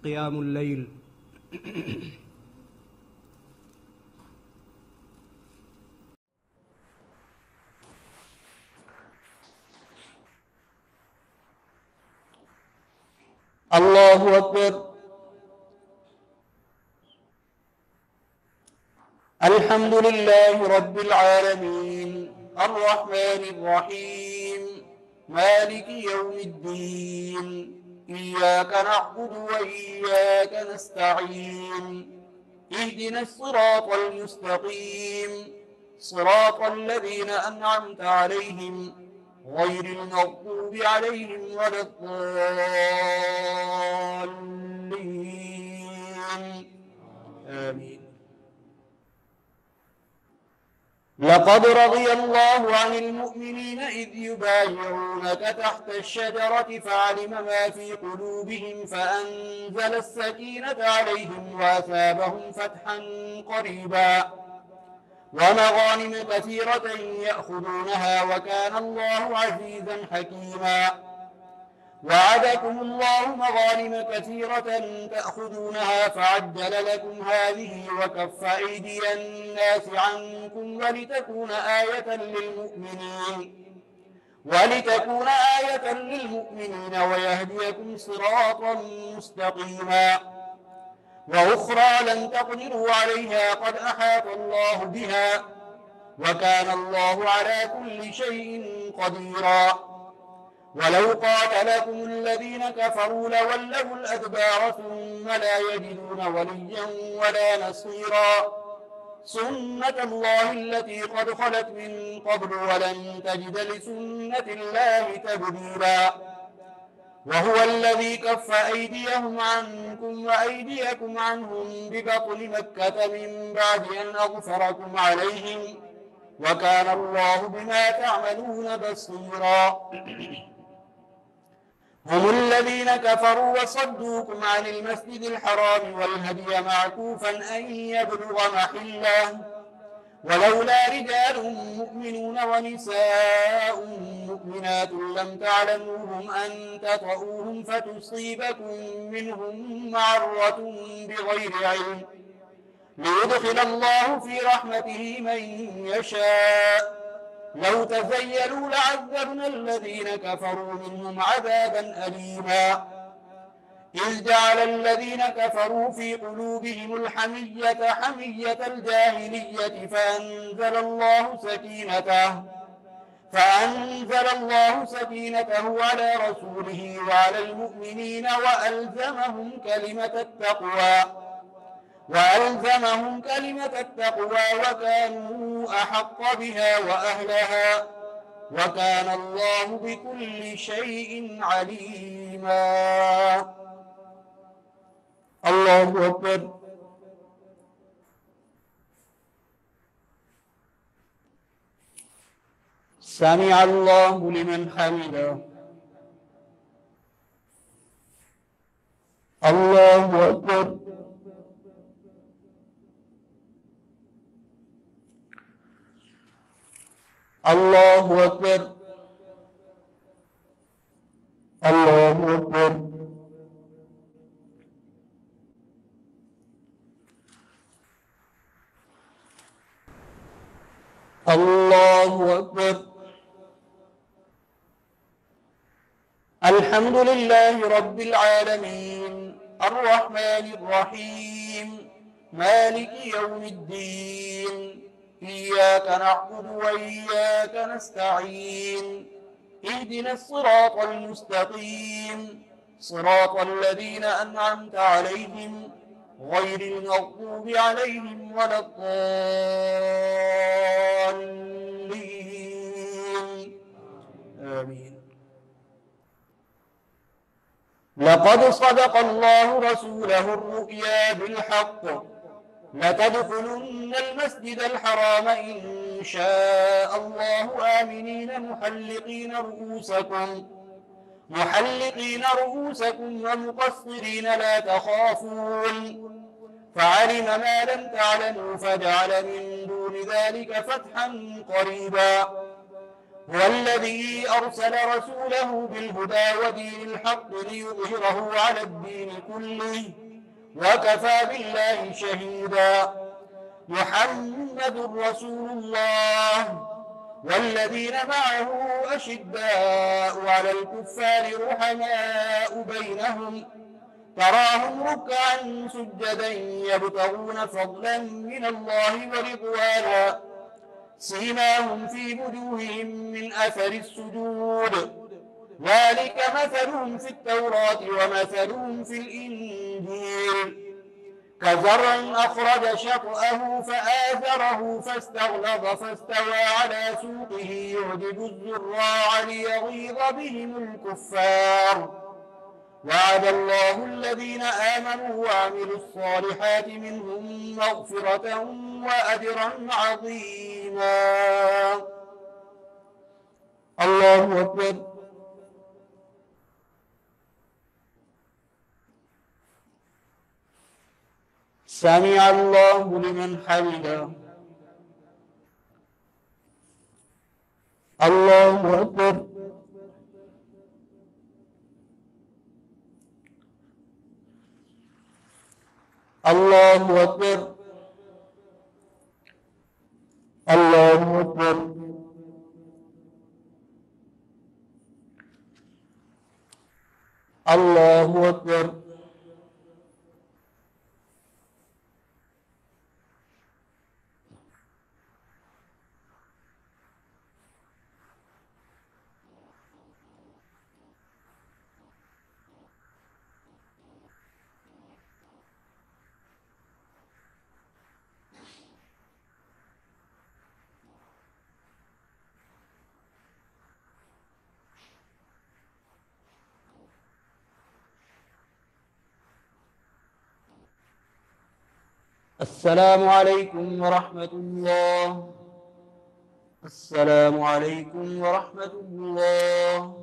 قيام الليل. الله أكبر. الحمد لله رب العالمين الرحمن الرحيم مالك يوم الدين إياك نعبد وإياك نستعين اهدنا الصراط المستقيم صراط الذين أنعمت عليهم غير المغضوب عليهم ولا الضالين آمين. لقد رضي الله عن المؤمنين إذ يبايعونك تحت الشجرة فعلم ما في قلوبهم فأنزل السكينة عليهم وأثابهم فتحا قريبا ومغانم كثيرة يأخذونها وكان الله عزيزا حكيما. وعدكم الله مغانم كثيرة تأخذونها فعجل لكم هذه وكف أيدي الناس عنكم ولتكون آية للمؤمنين ولتكون آية للمؤمنين ويهديكم صراطا مستقيما. وأخرى لن تقدروا عليها قد أحاط الله بها وكان الله على كل شيء قديرا. ولو قاتلكم الذين كفروا لولوا الأدبار ثم لا يجدون وليا ولا نصيرا. سنة الله التي قد خلت من قبل ولن تجد لسنة الله تبديلا. وهو الذي كف أيديهم عنكم وأيديكم عنهم ببطن مكة من بعد أن أغفركم عليهم وكان الله بما تعملون بصيرا. هم الذين كفروا وصدوكم عن المسجد الحرام والهدي معكوفا أن يبلغ محله ولولا رجال مؤمنون ونساء مؤمنات لم تعلموهم أن تطؤوهم فتصيبكم منهم معرة بغير علم ليدخل الله في رحمته من يشاء. لو تزيلوا لعذبنا الذين كفروا منهم عذابا أليما. إذ جعل الذين كفروا في قلوبهم الحمية حمية الجاهلية فأنزل الله سكينته فأنزل الله سكينته على رسوله وعلى المؤمنين وألزمهم كلمة التقوى وألزمهم كلمة التقوى وكانوا أحق بها وأهلها وكان الله بكل شيء عليما. الله أكبر. سمع الله لمن حمده. الله أكبر. الله أكبر. الله أكبر. الله أكبر. الحمد لله رب العالمين الرحمن الرحيم مالك يوم الدين إياك نعبد وإياك نستعين اهدنا الصراط المستقيم صراط الذين أنعمت عليهم غير المغضوب عليهم ولا الضالين آمين. لقد صدق الله رسوله الرؤيا بالحق لتدخلن المسجد الحرام إن شاء الله آمنين محلقين رؤوسكم محلقين رؤوسكم ومقصرين لا تخافون فعلم ما لم تعلموا فجعل من دون ذلك فتحا قريبا هو الذي أرسل رسوله بالهدى ودين الحق ليظهره على الدين كله وكفى بالله شهيدا. محمد رسول الله والذين معه أشداء على الكفار رحماء بينهم تراهم ركعا سجدا يبتغون فضلا من الله ورضوانا سيماهم في وجوههم من أثر السجود ذلك مثلهم في التوراة ومثلهم في الإنجيل كزرع أخرج شطأه فآزره فاستغلظ فاستوى على سوقه يعجب الزراع ليغيظ بهم الكفار وعد الله الذين آمنوا وعملوا الصالحات منهم مغفرة وأجرا عظيما. الله أكبر. سمع الله لمن حمده. الله أكبر. الله أكبر. الله أكبر. الله أكبر. السلام عليكم ورحمة الله. السلام عليكم ورحمة الله.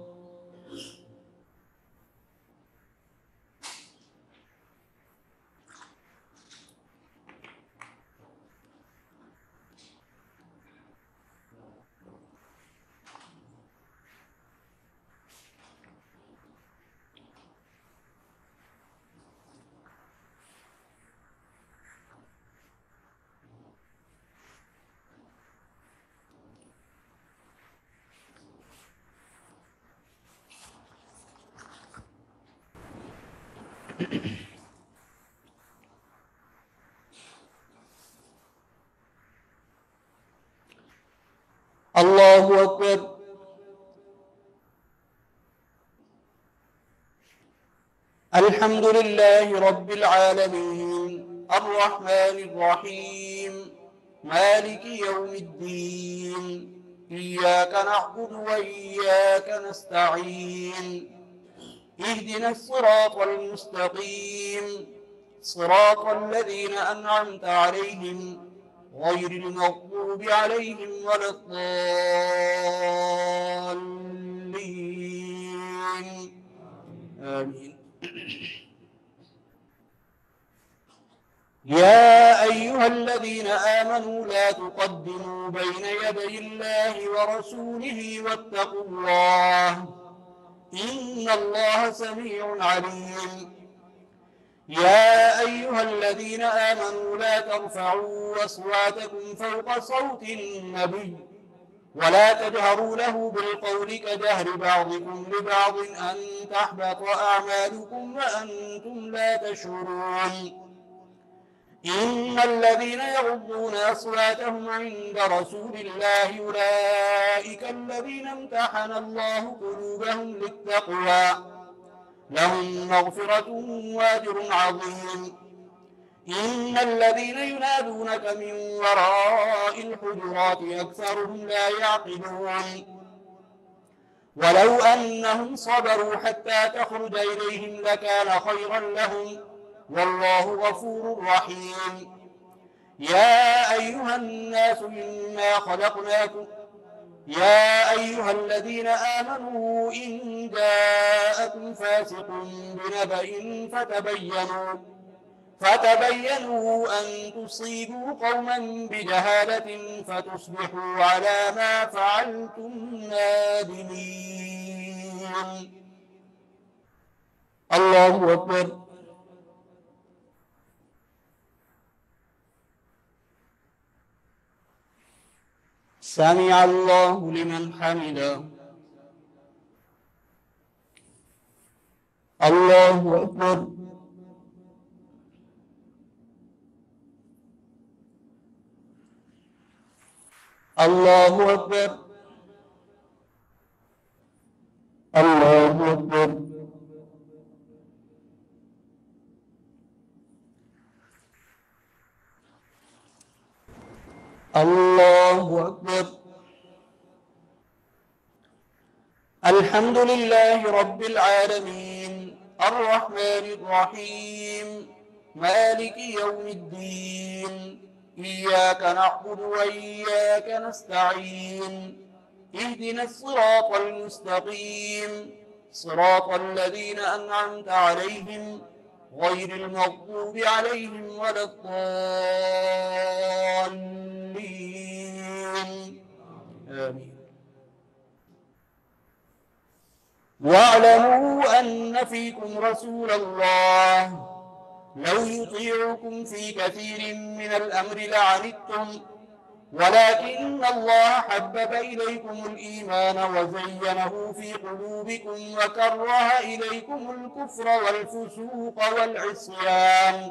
الله أكبر. الحمد لله رب العالمين الرحمن الرحيم مالك يوم الدين إياك نعبد وإياك نستعين اهدنا الصراط المستقيم صراط الذين أنعمت عليهم غير المغضوب عليهم ولا الضالين آمين. يا أيها الذين آمنوا لا تقدموا بين يدي الله ورسوله واتقوا الله إن الله سميع عليم. يا أيها الذين آمنوا لا ترفعوا أصواتكم فوق صوت النبي ولا تجهروا له بالقول كجهر بعضكم لبعض أن تحبط أعمالكم وأنتم لا تشعرون. إن الذين يغضون أصواتهم عند رسول الله أولئك الذين امتحن الله قلوبهم للتقوى لهم مغفرة وأجر عظيم. إن الذين ينادونك من وراء الحجرات أكثرهم لا يعقلون. ولو أنهم صبروا حتى تخرج إليهم لكان خيرا لهم والله غفور رحيم. يا أيها الناس إنا خلقناكم يا أيها الذين آمنوا إن جاءكم فاسق بنبأ فتبينوا فتبينوا أن تصيبوا قوما بجهالة فتصبحوا على ما فعلتم نادمين. الله أكبر. سمع الله لمن حمده. الله أكبر. الله أكبر. الله أكبر. الله أكبر. الحمد لله رب العالمين الرحمن الرحيم مالك يوم الدين إياك نعبد وإياك نستعين اهدنا الصراط المستقيم صراط الذين أنعمت عليهم غير المغضوب عليهم ولا الضالين. آمين. واعلموا أن فيكم رسول الله لو يطيعكم في كثير من الأمر لعنتم ولكن الله حبب إليكم الإيمان وزينه في قلوبكم وكره إليكم الكفر والفسوق والعصيان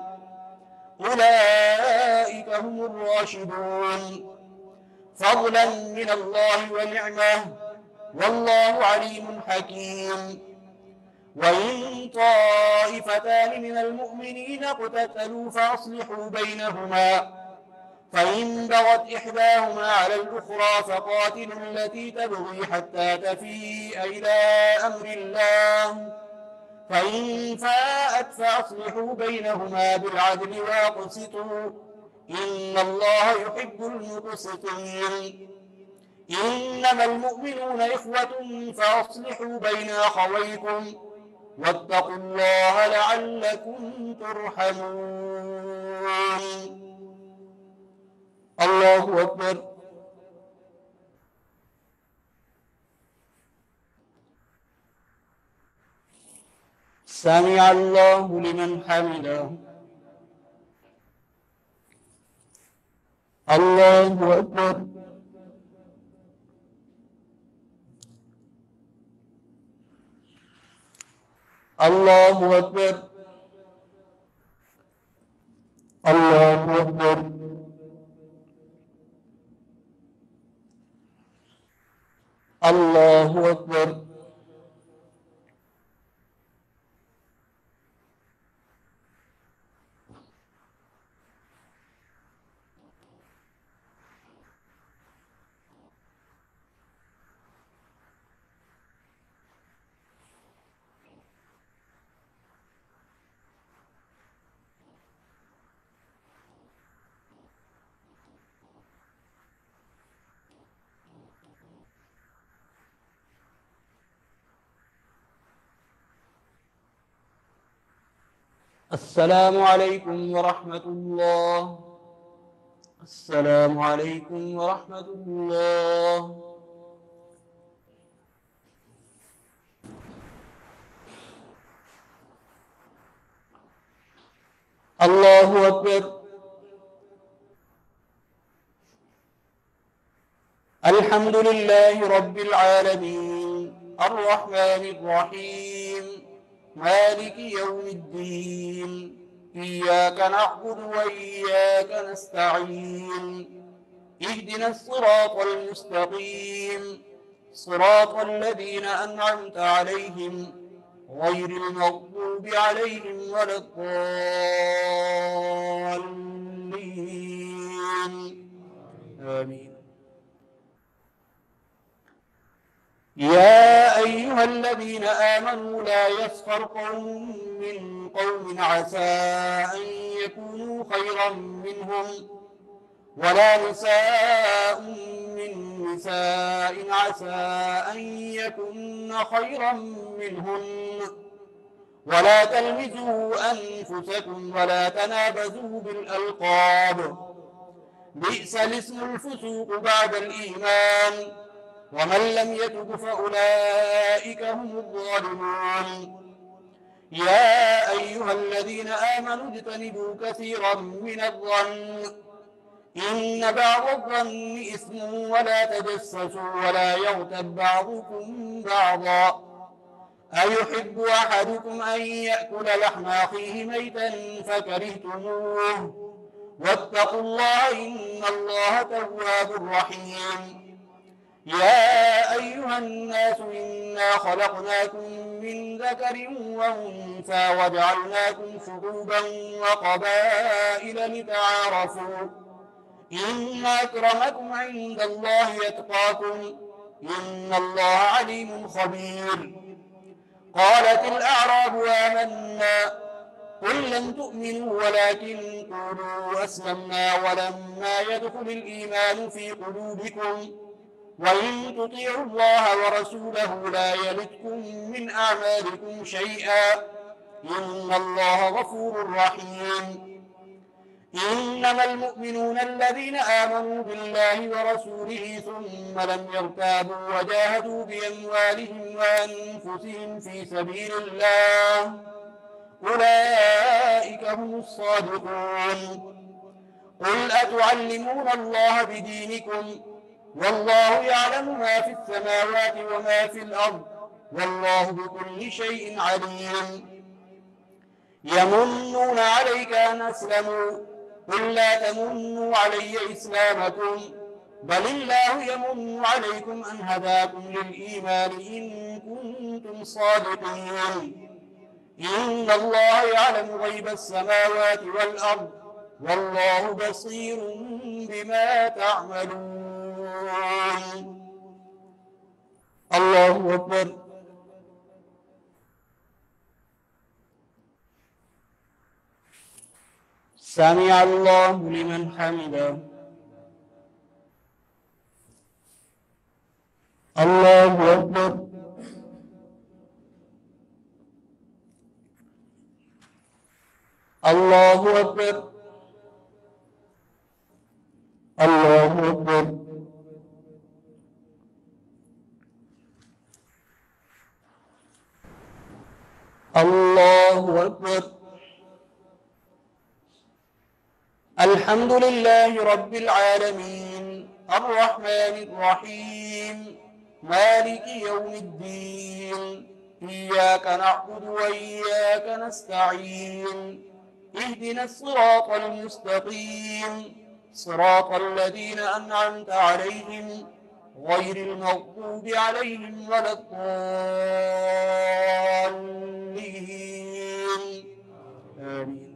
أولئك هم الراشدون فضلا من الله ونعمه والله عليم حكيم. وإن طائفتان من المؤمنين اقتتلوا فأصلحوا بينهما فإن بغت إحداهما على الأخرى فقاتلوا التي تبغي حتى تفيء إلى أمر الله فإن فاءت فأصلحوا بينهما بالعدل واقسطوا إن الله يحب المقسطين. إنما المؤمنون إخوة فأصلحوا بين أخويكم واتقوا الله لعلكم ترحمون. الله أكبر. سمع الله لمن حمده. الله أكبر. الله أكبر. الله أكبر. الله أكبر. السلام عليكم ورحمة الله. السلام عليكم ورحمة الله. الله أكبر. الحمد لله رب العالمين الرحمن الرحيم مالك يوم الدين إياك نعبد وإياك نستعين اهدنا الصراط المستقيم صراط الذين أنعمت عليهم غير المغضوب عليهم ولا الضالين. آمين. يا أيها الذين آمنوا لا يسخر قوم من قوم عسى أن يكونوا خيرا منهم ولا نساء من نساء عسى أن يكن خيرا منهن ولا تلمزوا أنفسكم ولا تنابزوا بالألقاب بئس الاسم الفسوق بعد الإيمان ومن لم يتب فأولئك هم الظالمون. يا أيها الذين آمنوا اجتنبوا كثيرا من الظن إن بعض الظن إثم ولا تجسسوا ولا يغتب بعضكم بعضا أيحب أحدكم أن يأكل لحم أخيه ميتا فكرهتموه واتقوا الله إن الله تواب رحيم. يا أيها الناس إنا خلقناكم من ذكر وأنثى وجعلناكم شعوبا وقبائل لتعارفوا إن أكرمكم عند الله يتقاكم إن الله عليم خبير. قالت الأعراب آمنا قل لم تؤمنوا ولكن قولوا أسلمنا ولما يدخل الإيمان في قلوبكم وإن تطيعوا الله ورسوله لا يلتكم من أعمالكم شيئا إن الله غفور رحيم. إنما المؤمنون الذين آمنوا بالله ورسوله ثم لم يرتابوا وجاهدوا بأموالهم وأنفسهم في سبيل الله أولئك هم الصادقون. قل أتعلمون الله بدينكم والله يعلم ما في السماوات وما في الأرض والله بكل شيء عليم. يمنون عليك أن أسلموا قل لا تمنوا علي إسلامكم بل الله يمن عليكم أن هداكم للإيمان إن كنتم صادقين. إن الله يعلم غيب السماوات والأرض والله بصير بما تعملون. الله أكبر. سمع الله لمن حمده. الله أكبر. الله أكبر. الله أكبر. الله أكبر. الحمد لله رب العالمين الرحمن الرحيم مالك يوم الدين إياك نعبد وإياك نستعين اهدنا الصراط المستقيم صراط الذين أنعمت عليهم غير المغضوب عليهم ولا الضالين آمين.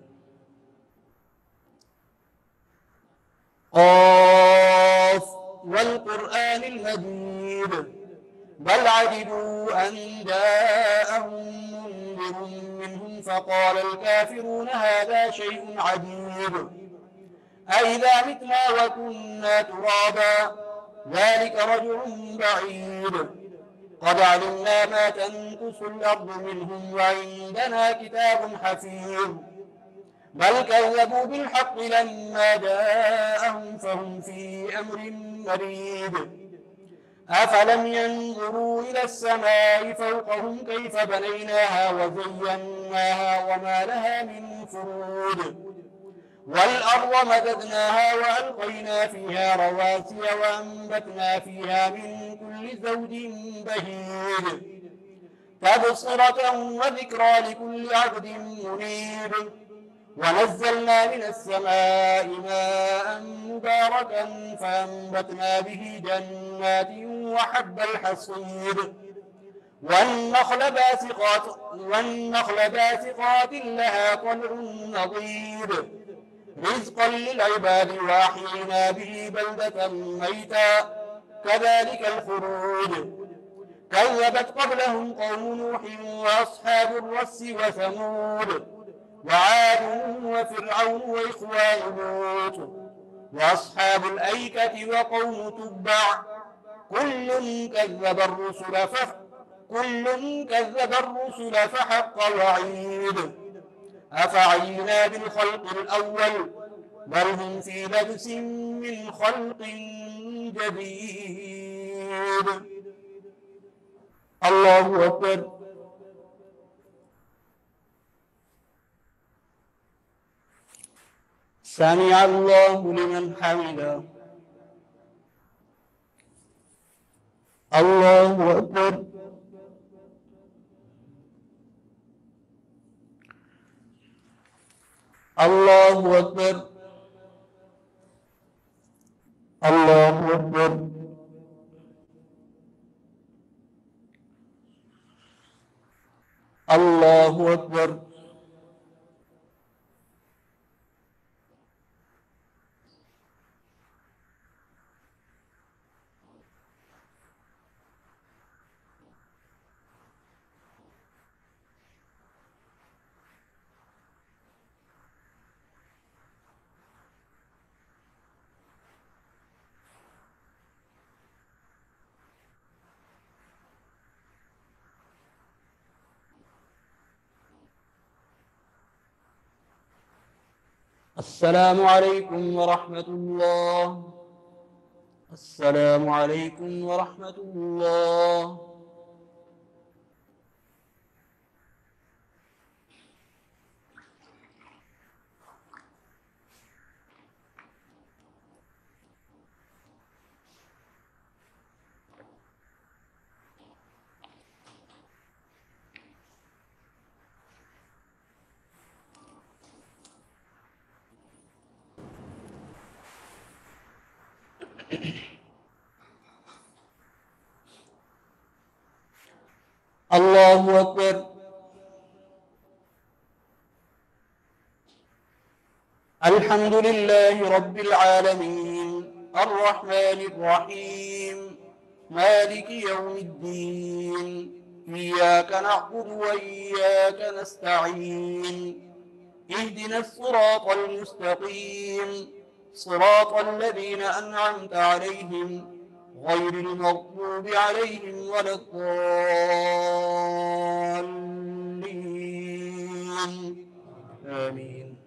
قاف والقرآن المجيد بل عجبوا أن جاءهم منذر منهم فقال الكافرون هذا شيء عجيب أئذا متنا وكنا ترابا ذلك رجع بعيد قد علمنا ما تنقص الأرض منهم وعندنا كتاب حفيظ بل كذبوا بالحق لما جاءهم فهم في أمر مريد أفلم ينظروا إلى السماء فوقهم كيف بنيناها وزيناها وما لها من فروج والأرض مددناها وألقينا فيها رواسي وأنبتنا فيها من كل زوج بهيج تبصرة وذكرى لكل عبد منيب ونزلنا من السماء ماء مباركا فأنبتنا به جنات وحب الحصيد والنخل باسقات والنخل باسقات لها طلع نضيد رزقا للعباد وأحيينا به بلدة ميتا كذلك الخروج كذبت قبلهم قوم نوح وأصحاب الرس وثمود وعاد وفرعون وإخوان لوط وأصحاب الأيكة وقوم تبع كل كذب الرسل كل كذب الرسل فحق وعيد أفعينا بالخلق الأول بل هم في لبس من خلق جديد. الله أكبر. سمع الله لمن حمده. الله أكبر. الله أكبر. الله أكبر. الله أكبر. السلام عليكم ورحمة الله. السلام عليكم ورحمة الله. الله أكبر. الحمد لله رب العالمين الرحمن الرحيم مالك يوم الدين إياك نعبد وإياك نستعين اهدنا الصراط المستقيم صراط الذين أنعمت عليهم غير المغضوب عليهم ولا الضالين آمين.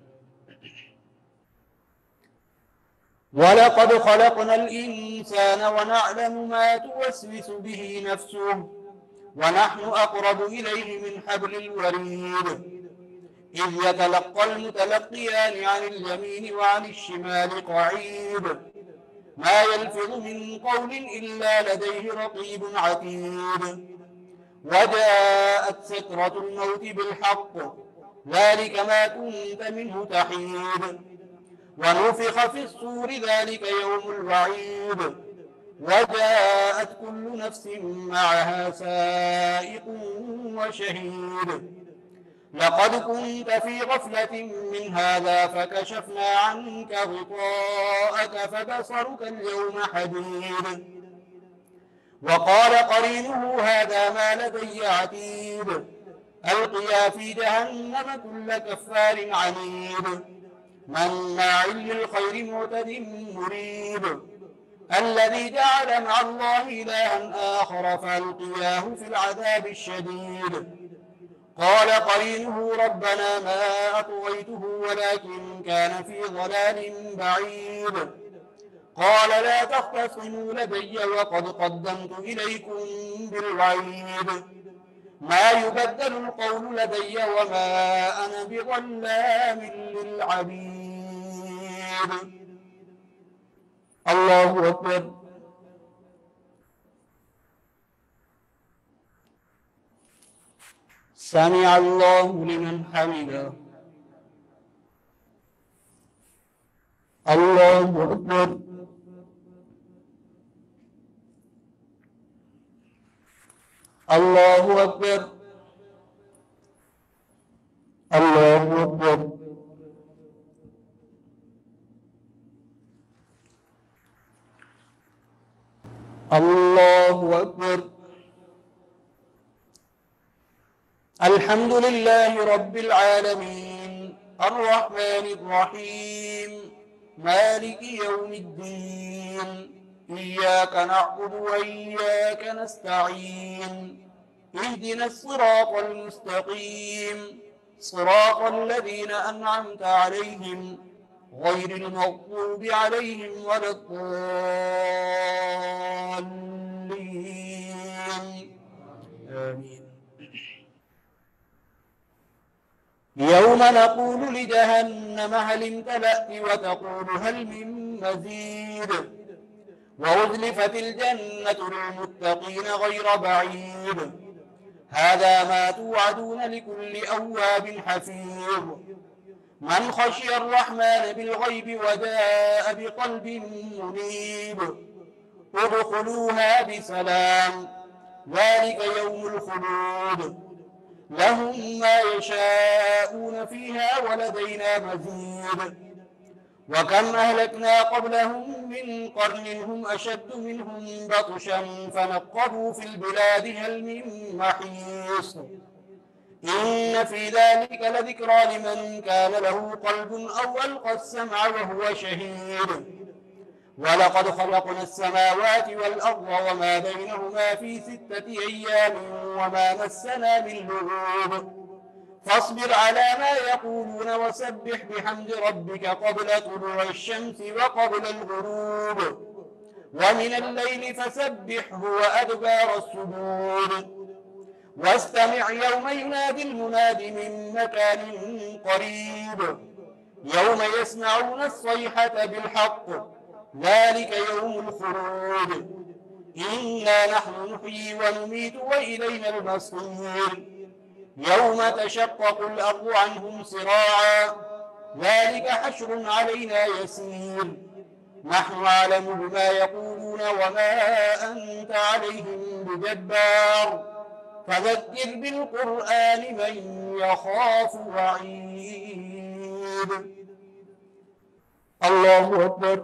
ولقد خلقنا الإنسان ونعلم ما توسوس به نفسه ونحن أقرب إليه من حبل الوريد إذ يتلقى المتلقيان عن اليمين وعن الشمال قعيد ما يلفظ من قول إلا لديه رقيب عتيد وجاءت سكرة الموت بالحق ذلك ما كنت منه تحيد ونفخ في الصور ذلك يوم الوعيد وجاءت كل نفس معها سائق وشهيد لقد كنت في غفلة من هذا فكشفنا عنك غطاءك فبصرك اليوم حديد وقال قرينه هذا ما لدي عتيد ألقيا في جهنم كل كفار عنيد مناع للخير معتد مريب الذي جعل مع الله إلها آخر فألقياه في العذاب الشديد قال قرينه ربنا ما أطغيته ولكن كان في ضلال بعيد قال لا تختصموا لدي وقد قدمت إليكم بالوعيد ما يبدل القول لدي وما أنا بظلام للعبيد. الله أكبر. سمع الله لمن حمده. الله أكبر. الله أكبر. الله أكبر. الله أكبر. الحمد لله رب العالمين الرحمن الرحيم مالك يوم الدين إياك نعبد وإياك نستعين اهدنا الصراط المستقيم صراط الذين أنعمت عليهم غير المغضوب عليهم ولا الضالين آمين. يوم نقول لجهنم هل امتلأت وتقول هل من مزيد وأزلفت الجنة للمتقين غير بعيد هذا ما توعدون لكل أواب حفيظ من خشي الرحمن بالغيب وجاء بقلب منيب ادخلوها بسلام ذلك يوم الخلود لهم ما يشاءون فيها ولدينا مزيد وكم أهلكنا قبلهم من قرن هم أشد منهم بطشا فنقبوا في البلاد هل من محيص إن في ذلك لذكرى لمن كان له قلب أو ألقى السمع وهو شهيد ولقد خلقنا السماوات والأرض وما بينهما في ستة أيام وما مسنا من لغوب فاصبر على ما يقولون وسبح بحمد ربك قبل طلوع الشمس وقبل الغروب ومن الليل فسبحه وأدبار السجود واستمع يوم ينادي المناد من مكان قريب يوم يسمعون الصيحة بالحق ذلك يوم الخروج إنا نحن نحيي ونميت وإلينا المصير يوم تشقق الأرض عنهم صراعا ذلك حشر علينا يسير نحن أعلم بما يقولون وما أنت عليهم بجبار فذكر بالقرآن من يخاف وعيد. الله أكبر.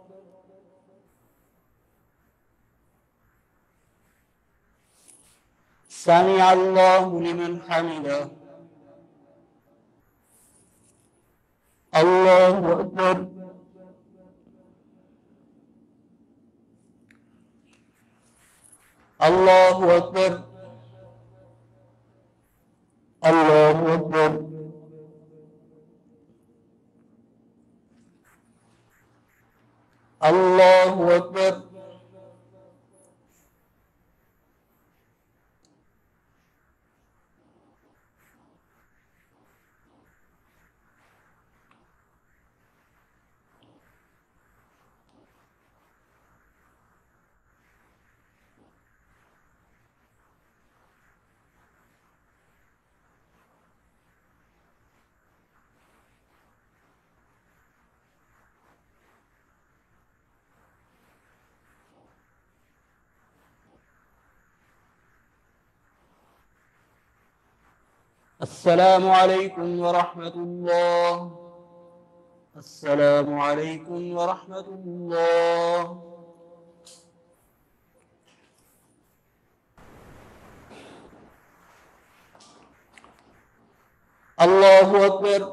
سمع الله لمن حمده. الله أكبر. الله أكبر. الله أكبر. الله أكبر. السلام عليكم ورحمة الله. السلام عليكم ورحمة الله. الله أكبر.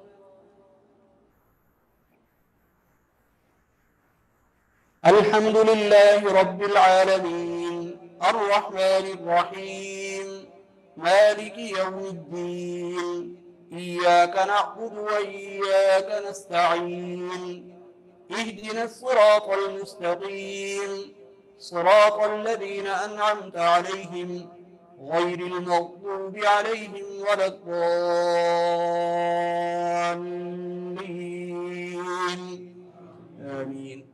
الحمد لله رب العالمين الرحمن الرحيم مالك يوم الدين إياك نعبد وإياك نستعين اهدنا الصراط المستقيم صراط الذين أنعمت عليهم غير المغضوب عليهم ولا الضالين آمين.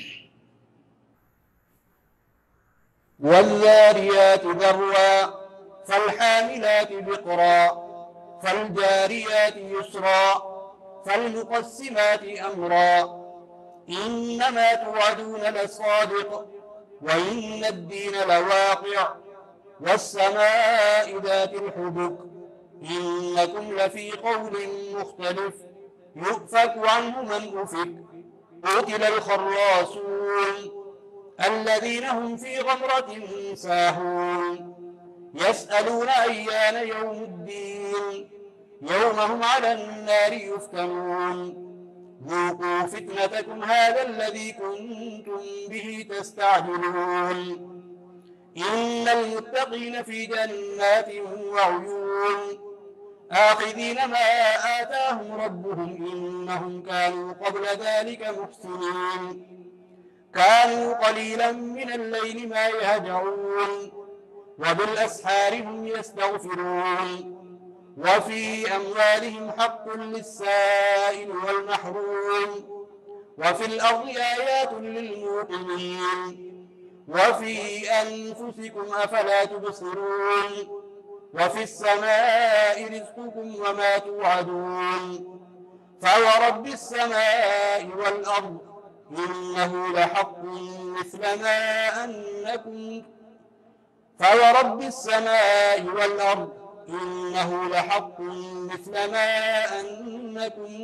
والذاريات ذروا فالحاملات بقرا فالجاريات يسرا فالمقسمات أمرا إنما توعدون لصادق وإن الدين لواقع والسماء ذات الحبك إنكم لفي قول مختلف يؤفك عنه من أفك قتل الخراصون الذين هم في غمرة ساهون يسألون أيان يوم الدين يوم هم على النار يفتنون ذوقوا فتنتكم هذا الذي كنتم به تستعجلون إن المتقين في جنات وعيون آخذين ما آتاهم ربهم إنهم كانوا قبل ذلك محسنين كانوا قليلا من الليل ما يهجعون وبالأسحار هم يستغفرون وفي أموالهم حق للسائل والمحروم وفي الأرض آيات للموقنين وفي أنفسكم أفلا تبصرون وفي السماء رزقكم وما توعدون فورب السماء والأرض إنه لحق مثل ما أنكم فورب السماء والأرض إنه لحق مثل ما أنكم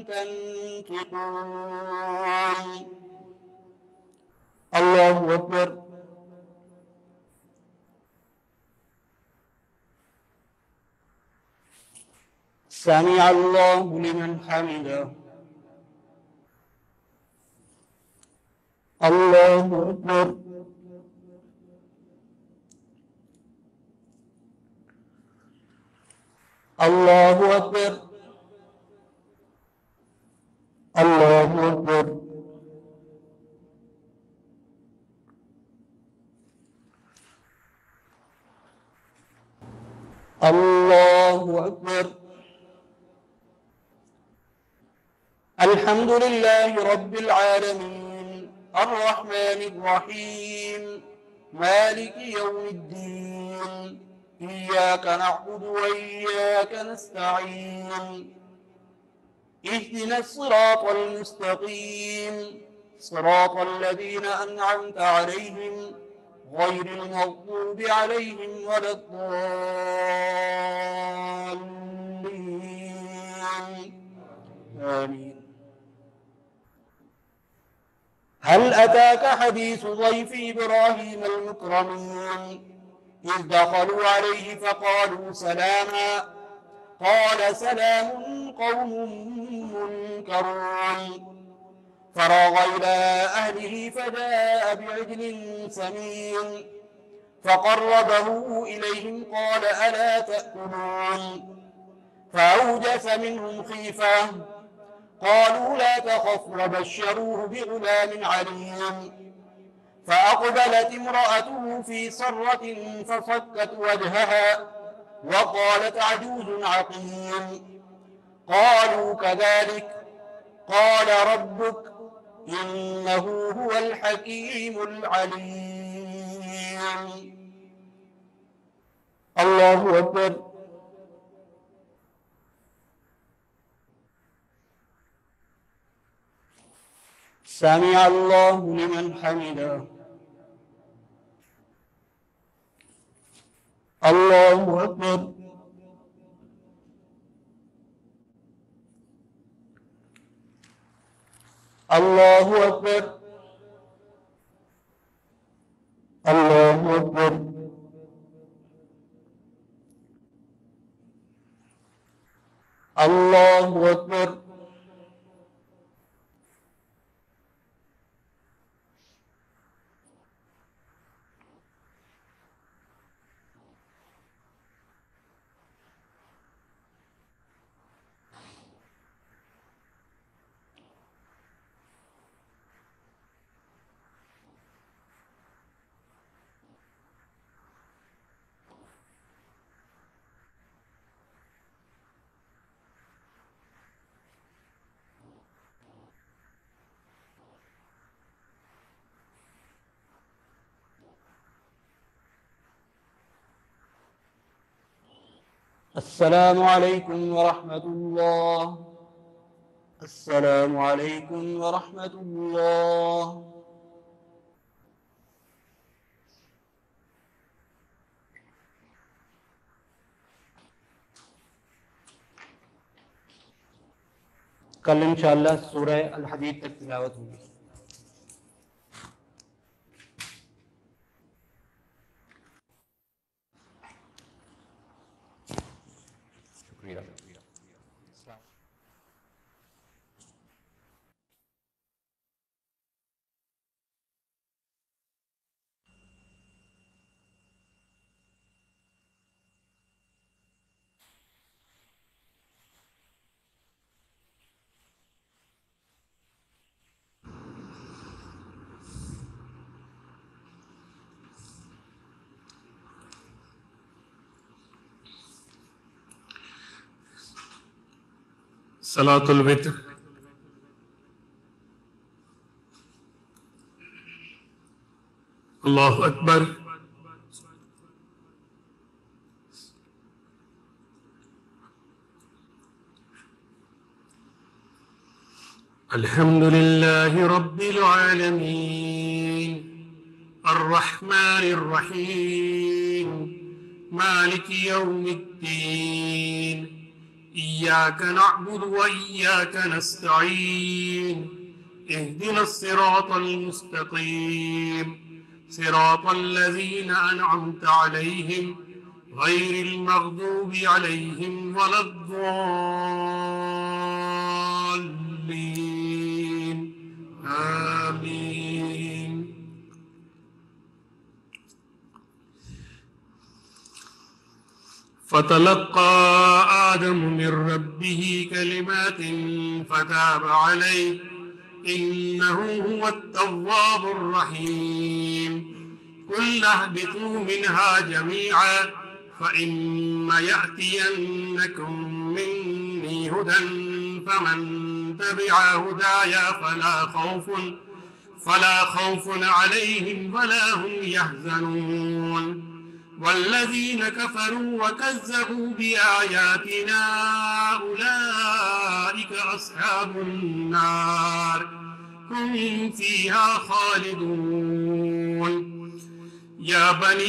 تنطقون. الله أكبر. سمع الله لمن حمده. الله أكبر. الله أكبر. الله أكبر. الله أكبر. الحمد لله رب العالمين الرحمن الرحيم مالك يوم الدين إياك نعبد وإياك نستعين اهدنا الصراط المستقيم صراط الذين أنعمت عليهم غير المغضوب عليهم ولا الضالين آمين. هل أتاك حديث ضيف إبراهيم المكرمين إذ دخلوا عليه فقالوا سلاما قال سلام قوم منكرون فراغ إلى أهله فجاء بعجل سمين فقربه إليهم قال ألا تأكلون فأوجس منهم خيفة قالوا لا تخف وبشروه بغلام عليم فأقبلت امرأته في صرة فصكت وجهها وقالت عجوز عقيم قالوا كذلك قال ربك إنه هو الحكيم العليم. الله أكبر. سمع الله لمن حمده. الله أكبر. الله أكبر. الله أكبر. الله أكبر. السلام عليكم ورحمة الله. السلام عليكم ورحمة الله. कल इंशाअल्लाह सूरह अल-हदीद तक तिलावत होगी। शुक्रिया। सलातुल-वित्र। अल्लाहु अकबर। अल्हम्दुलिल्लाहि रब्बिल आलमीन अर्रहमानिर रहीम मालिकि यौमिद्दीन इय्याका नअबुदु व इय्याका नस्तईन इहदिनस सिरातल मुस्तकीम सिरातल लज़ीना अनअमता अलैहिम गैरिल मग़दूबि अलैहिम वलद्दाल्लीन आमीन। फ़तलक़्क़ा आदम मिन रब्बिही कलिमातिन फ़ताब अलैहि इन्नहु हुवत-तव्वाबुर रहीम। कुल अहबितू मिन्हा जमीअन फ़इम्मा यअतियन्नकुम मिन्नी हुदन फ़मन तबिअ हुदाया फ़ला खौफ़ुन फ़ला खौफ़ुन अलैहिम वला हुम यहज़नून। वल्लज़ीन कफ़रू वकज़्ज़बू बिआयातिना उलाइक अस्हाबुन नार हुम फ़ीहा ख़ालिदून। या बनी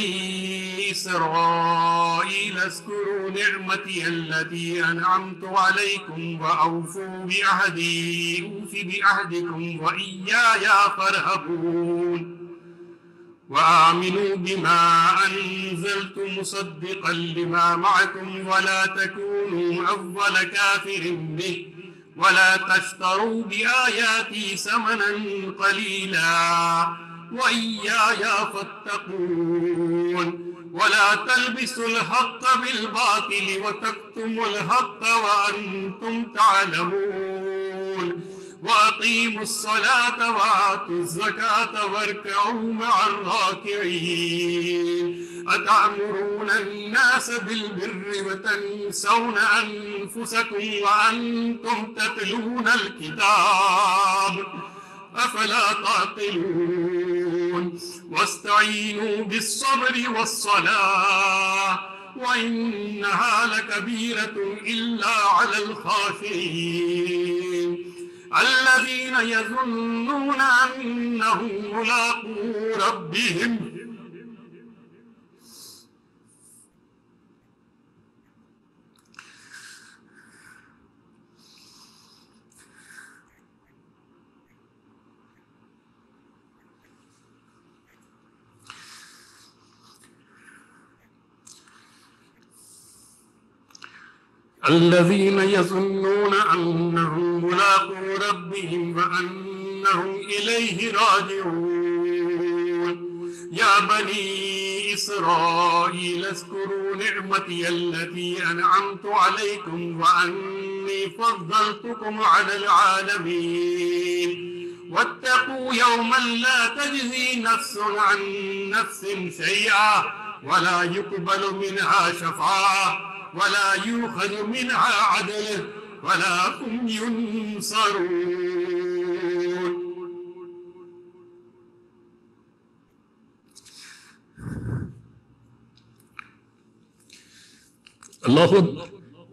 इस्राईल अज़्कुरू निअमती अल्लती अनअमतु अलैकुम व औफ़ू बिअहदी औफ़ि बिअहदिकुम व इय्याया फ़र्हबून। वआमिनू बिमा अन्ज़ल्तु मुसद्दिक़न लिमा मअकुम वला तकूनू अव्वल काफ़िरिन बिहि वला तश्तरू बिआयाती समनन क़लीला व इय्याया फ़त्तक़ून। वला तल्बिसुल हक़्क़ बिल बातिल व तक्तुमुल हक़्क़ व अंतुम तअलमून। वअक़ीमुस सलात व आतुज़ ज़कात वरकऊ मअर राकिईन। अतअमुरून अन्नास बिल बिर्रि व तन्सौना अन्फुसकुम व अंतुम ततलूनल किताब अफला ताक़िलून। वस्तईनू बिस्सब्रि वस्सलाह व इन्नहा लकबीरतुन इल्ला अलल ख़ाशिईन। अल्लज़ीना यज़ुन्नूना अन्नहुम मुलाक़ू रब्बिहिम الذين يظنون أنهم ملاقو ربهم وأنهم إليه راجعون. يا بني إسرائيل اذكروا نعمتي التي أنعمت عليكم وأني فضلتكم على العالمين. واتقوا يوما لا تجزي نفس عن نفس شيئا ولا يقبل منها شفاعة ولا يؤخذ منها عدل ولا هم ينصرون. الله أكبر.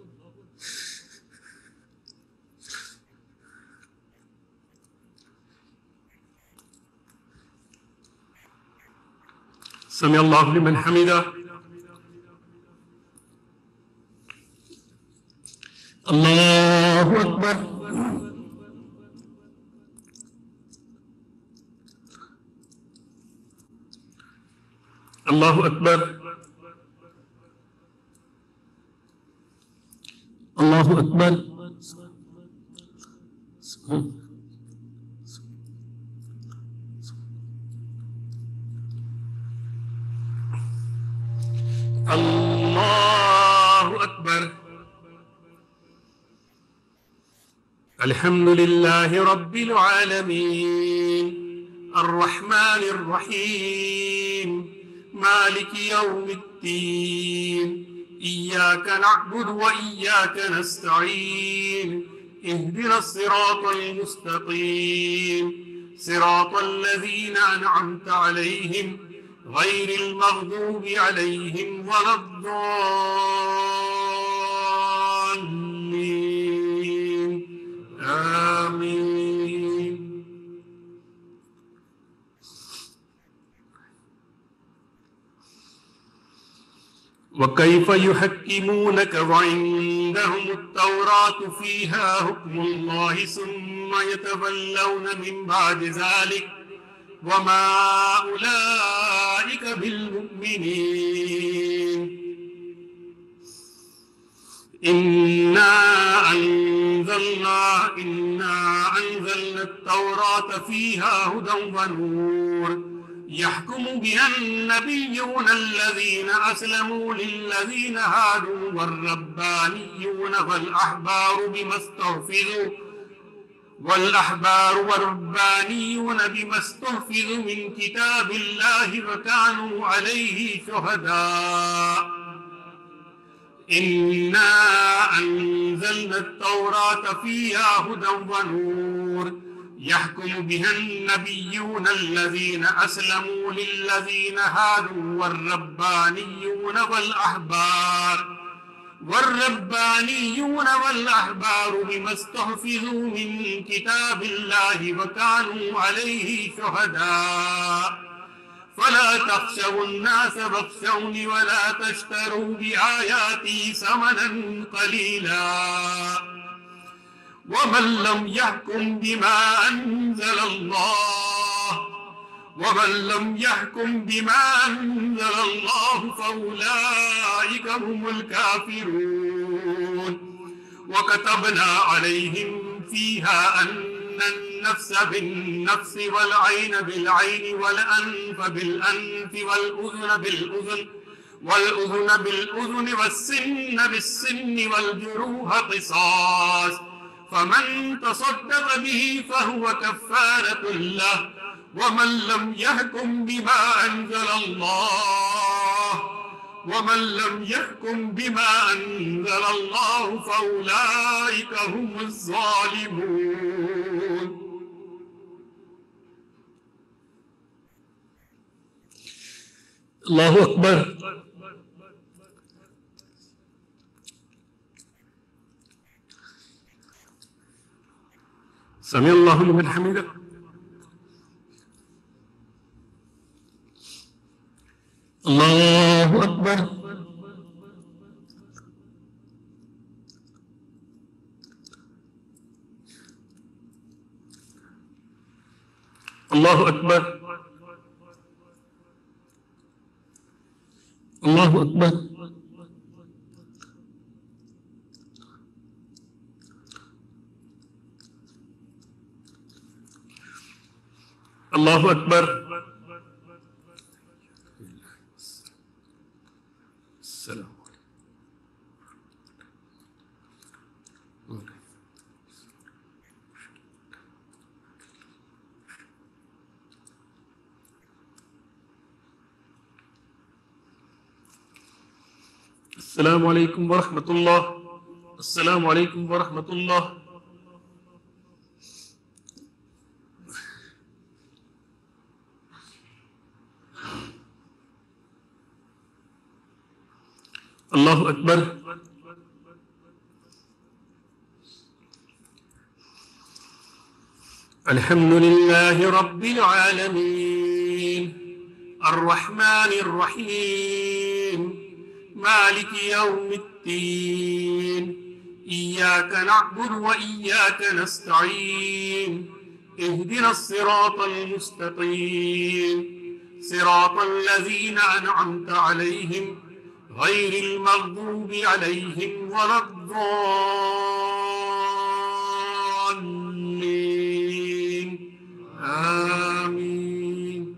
سمع الله لمن حمده. الله أكبر. الله أكبر. الله أكبر. الله أكبر. الحمد لله رب العالمين الرحمن الرحيم مالك يوم الدين إياك نعبد وإياك نستعين اهدنا الصراط المستقيم صراط الذين أنعمت عليهم غير المغضوب عليهم ولا الضالين آمين. وكيف يحكمونك وعندهم التوراة فيها حكم الله ثم يتولون من بعد ذلك وما أولئك بالمؤمنين. إنا أنزلنا إنا أنزلنا التوراة فيها هدى ونور يحكم بها النبيون الذين أسلموا للذين هادوا والربانيون والأحبار بما استحفظوا والأحبار والربانيون بما استحفظوا من كتاب الله وكانوا عليه شهداء. إنا أنزلنا التوراة فيها هدى ونور يحكم بها النبيون الذين أسلموا للذين هادوا والربانيون والأحبار والربانيون والأحبار بما استحفظوا من كتاب الله وكانوا عليه شهداء. فلا تخشوا الناس واخشوني ولا تشتروا بآياتي ثمنا قليلا. ومن لم يحكم بما أنزل الله ومن لم يحكم بما أنزل الله فأولئك هم الكافرون. وكتبنا عليهم فيها أن النفس بالنفس والعين بالعين والأنف بالأنف والأذن بالأذن والأذن بالأذن والسن بالسن والجروح قصاص فمن تصدق به فهو كفارة له. ومن لم يحكم بما أنزل الله ومن لم يحكم بما أنزل الله فأولئك هم الظالمون. الله أكبر. سمع الله لمن حمده. الله أكبر. الله أكبر. الله أكبر. الله أكبر. السلام عليكم. السلام عليكم ورحمة الله. السلام عليكم ورحمة الله. الله أكبر. الحمد لله رب العالمين الرحمن الرحيم مالك يوم الدين إياك نعبد وإياك نستعين اهدنا الصراط المستقيم صراط الذين أنعمت عليهم غير المغضوب عليهم ولا الضالين آمين.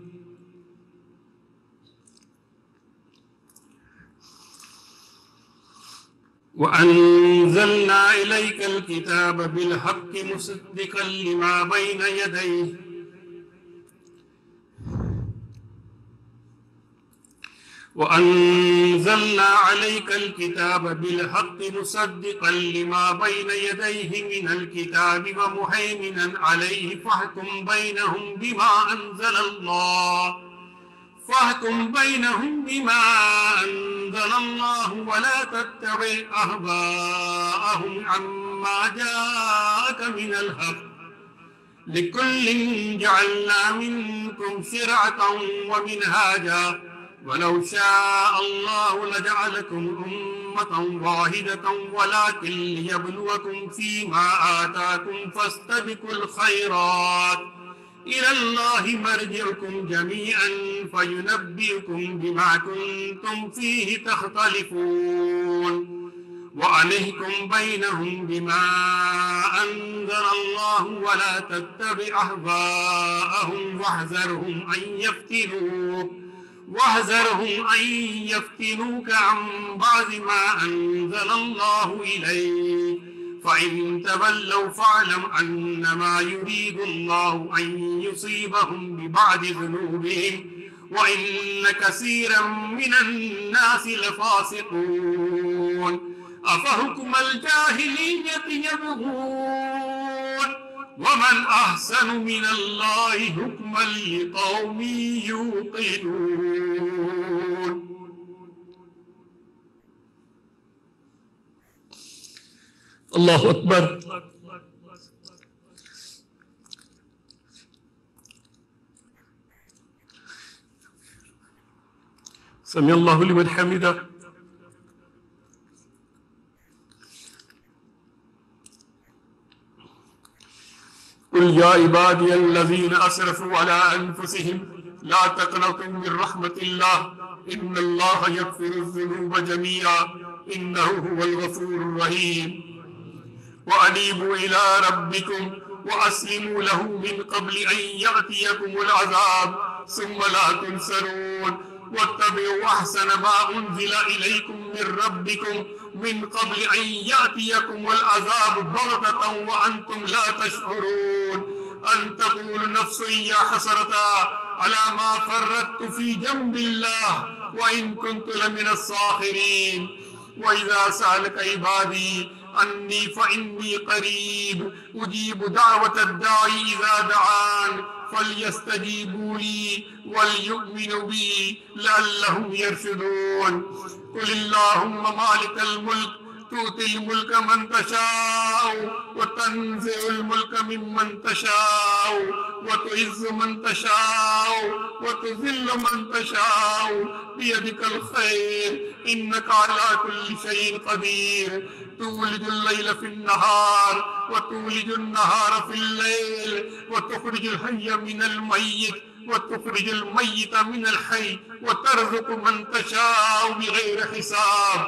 وأنزلنا إليك الكتاب بالحق مصدقا لما بين يديه वअन्ज़लना अलैकल किताब बिलहक़्क़ि मुसद्दिक़न लिमा बैन यदैहि मिनल किताबि व मुहैमिनन अलैहि फ़हकुम बैनहुम बिमा अंज़लल्लाह फ़हकुम बैनहुम बिमा अंज़लल्लाह व ला तत्तबि अहवाअहुम अम्मा जाअक मिनल हक़्क़ लिकुल्लिन जअलना मिनकुम शिरअतन व मिनहाजा वलौ शाअल्लाहु लजअलकुम उम्मतन वाहिदतन वलाकिन लियब्लुवकुम फीमा आताकुम फस्तबिकुल खैरात इलल्लाहि मर्जिउकुम जमीअन फयुनब्बिउकुम बिमा कुंतुम फीहि तख्तलिफून वअनिहकुम बैनहुम बिमा अंज़लल्लाहु वला तत्तबि अहवाअहुम वहज़रहुम अन यफ्तिनूक वहज़रहुम अन यफ्तिनूक अन बअज़ मा अंज़लल्लाहु इलैक फ़इन तवल्लव फ़अलम अन्नमा युरीदुल्लाहु अन युसीबहुम बिबअज़ि ज़ुनूबिहिम वइन्न कसीरन मिनन्नासि लफ़ासिक़ून अफ़हुक्मल जाहिलिय्यति यबग़ून वमन अहसनु मिनल्लाहि हुक्मन लिक़ौमिन युक़िनून। अल्लाहु अकबर। समी अल्लाहु लिमन हमिदा। कुल या इबादियल्लज़ीना असरफ़ू अला अनफ़ुसिहिम ला तक़नतू मिन रहमतिल्लाह इन्नल्लाह यग़फ़िरुज़्ज़ुनूब जमीआ इन्नहु हुवल गफ़ूरुर रहीम। व अनीबू इला रब्बिकुम व अस्लिमू लहू मिन क़ब्लि अन यअतियकुमुल अज़ाब सुम्मा ला तुनसरून वत्तबिऊ अहसन मा उन्ज़िला इलैकुम मिन रब्बिकुम मिन क़ब्लि अन यअतियकुमुल अज़ाब बग़ततन व अंतुम ला तशऊरून अन तक़ूल नफ्सुन या हसरता अला मा फ़र्रत्तु फ़ी जंबिल्लाह व इन कुन्तु लमिनस साख़िरीन। व इज़ा सअलका इबादी अन्नी फ़इन्नी क़रीब उजीबु दाअवतद दाई इज़ा दआन फल्यस्तजीबू ली वलयुमिनु बी लअल्लहुम यरशुदून। कुलिल्लाहुम्मा मालिकल मुल्क तुतिल मुल्क मन तशाउ व तंज़िउल मुल्क मिम्मन तशाउ व तुइज़्ज़ु मन तशाउ व तुज़िल्लु मन तशाउ बियदिकल खैर इन्नका अला कुल्लि शैइन क़दीर। तूलिजुल लैल फिन्नहार व तूलिजुन नहार फिल्लैल व तुख़रिजुल हय्य मिनल मय्यित व तुख़रिजुल मय्यित मिनल हय्य व तर्ज़ुक़ु मन तशाउ बिग़ैरि हिसाब।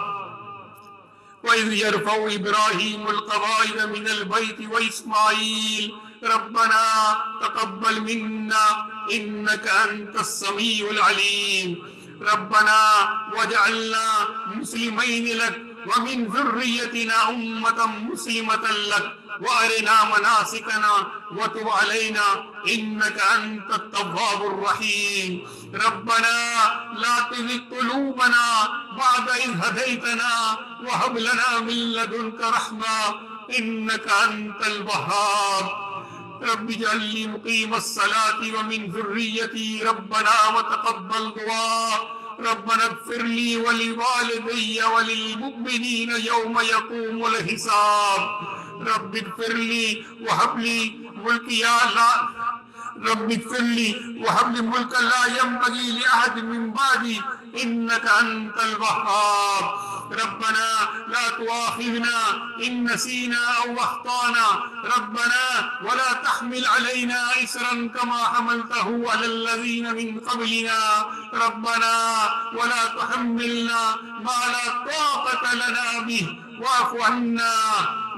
वइज़ यरफ़उ इब्राहीमुल क़वाइद मिनल बैति व इस्माईल रब्बना तक़ब्बल मिन्ना इन्नका अंतस समीउल अलीम। रब्बना वजअलना मुस्लिमैनि लक व मिन ज़ुर्रिय्यतिना उम्मतन मुस्लिमतन लक व अरिना मनासिकना व तुब अलैना इन्नका अंतत तव्वाबुर रहीम। रब्बना ला तुज़िग़ क़ुलूबना बअद इज़ हदैतना व हब लना मिन लदुनका रहमा इन्नका अंतल वह्हाब। रब्बि इजअलनी मुक़ीमस सलाति व मिन ज़ुर्रिय्यती रब्बना व तक़ब्बल दुआ। रब्बना इग़फ़िर ली व लिवालिदैय व लिलमुमिनीन यौम यक़ूमुल हिसाब। रब्बि इग़फ़िर ली व हब ली मुल्किया ला रब्बि इग़फ़िर ली व हब ली मुल्कन ला यंबग़ी लिअहदिन मिन बअदी इन्नका अंतल वह्हाब। रब्बना ला तुआख़िज़ना इन नसीना औ अख़्ताना रब्बना व ला तहमिल अलैना इसरन कमा हमलतहु अलल लज़ीना मिन क़ब्लिना रब्बना व ला तुहम्मिलना मा ला ताक़त लना बिहि वाफ़ु अन्ना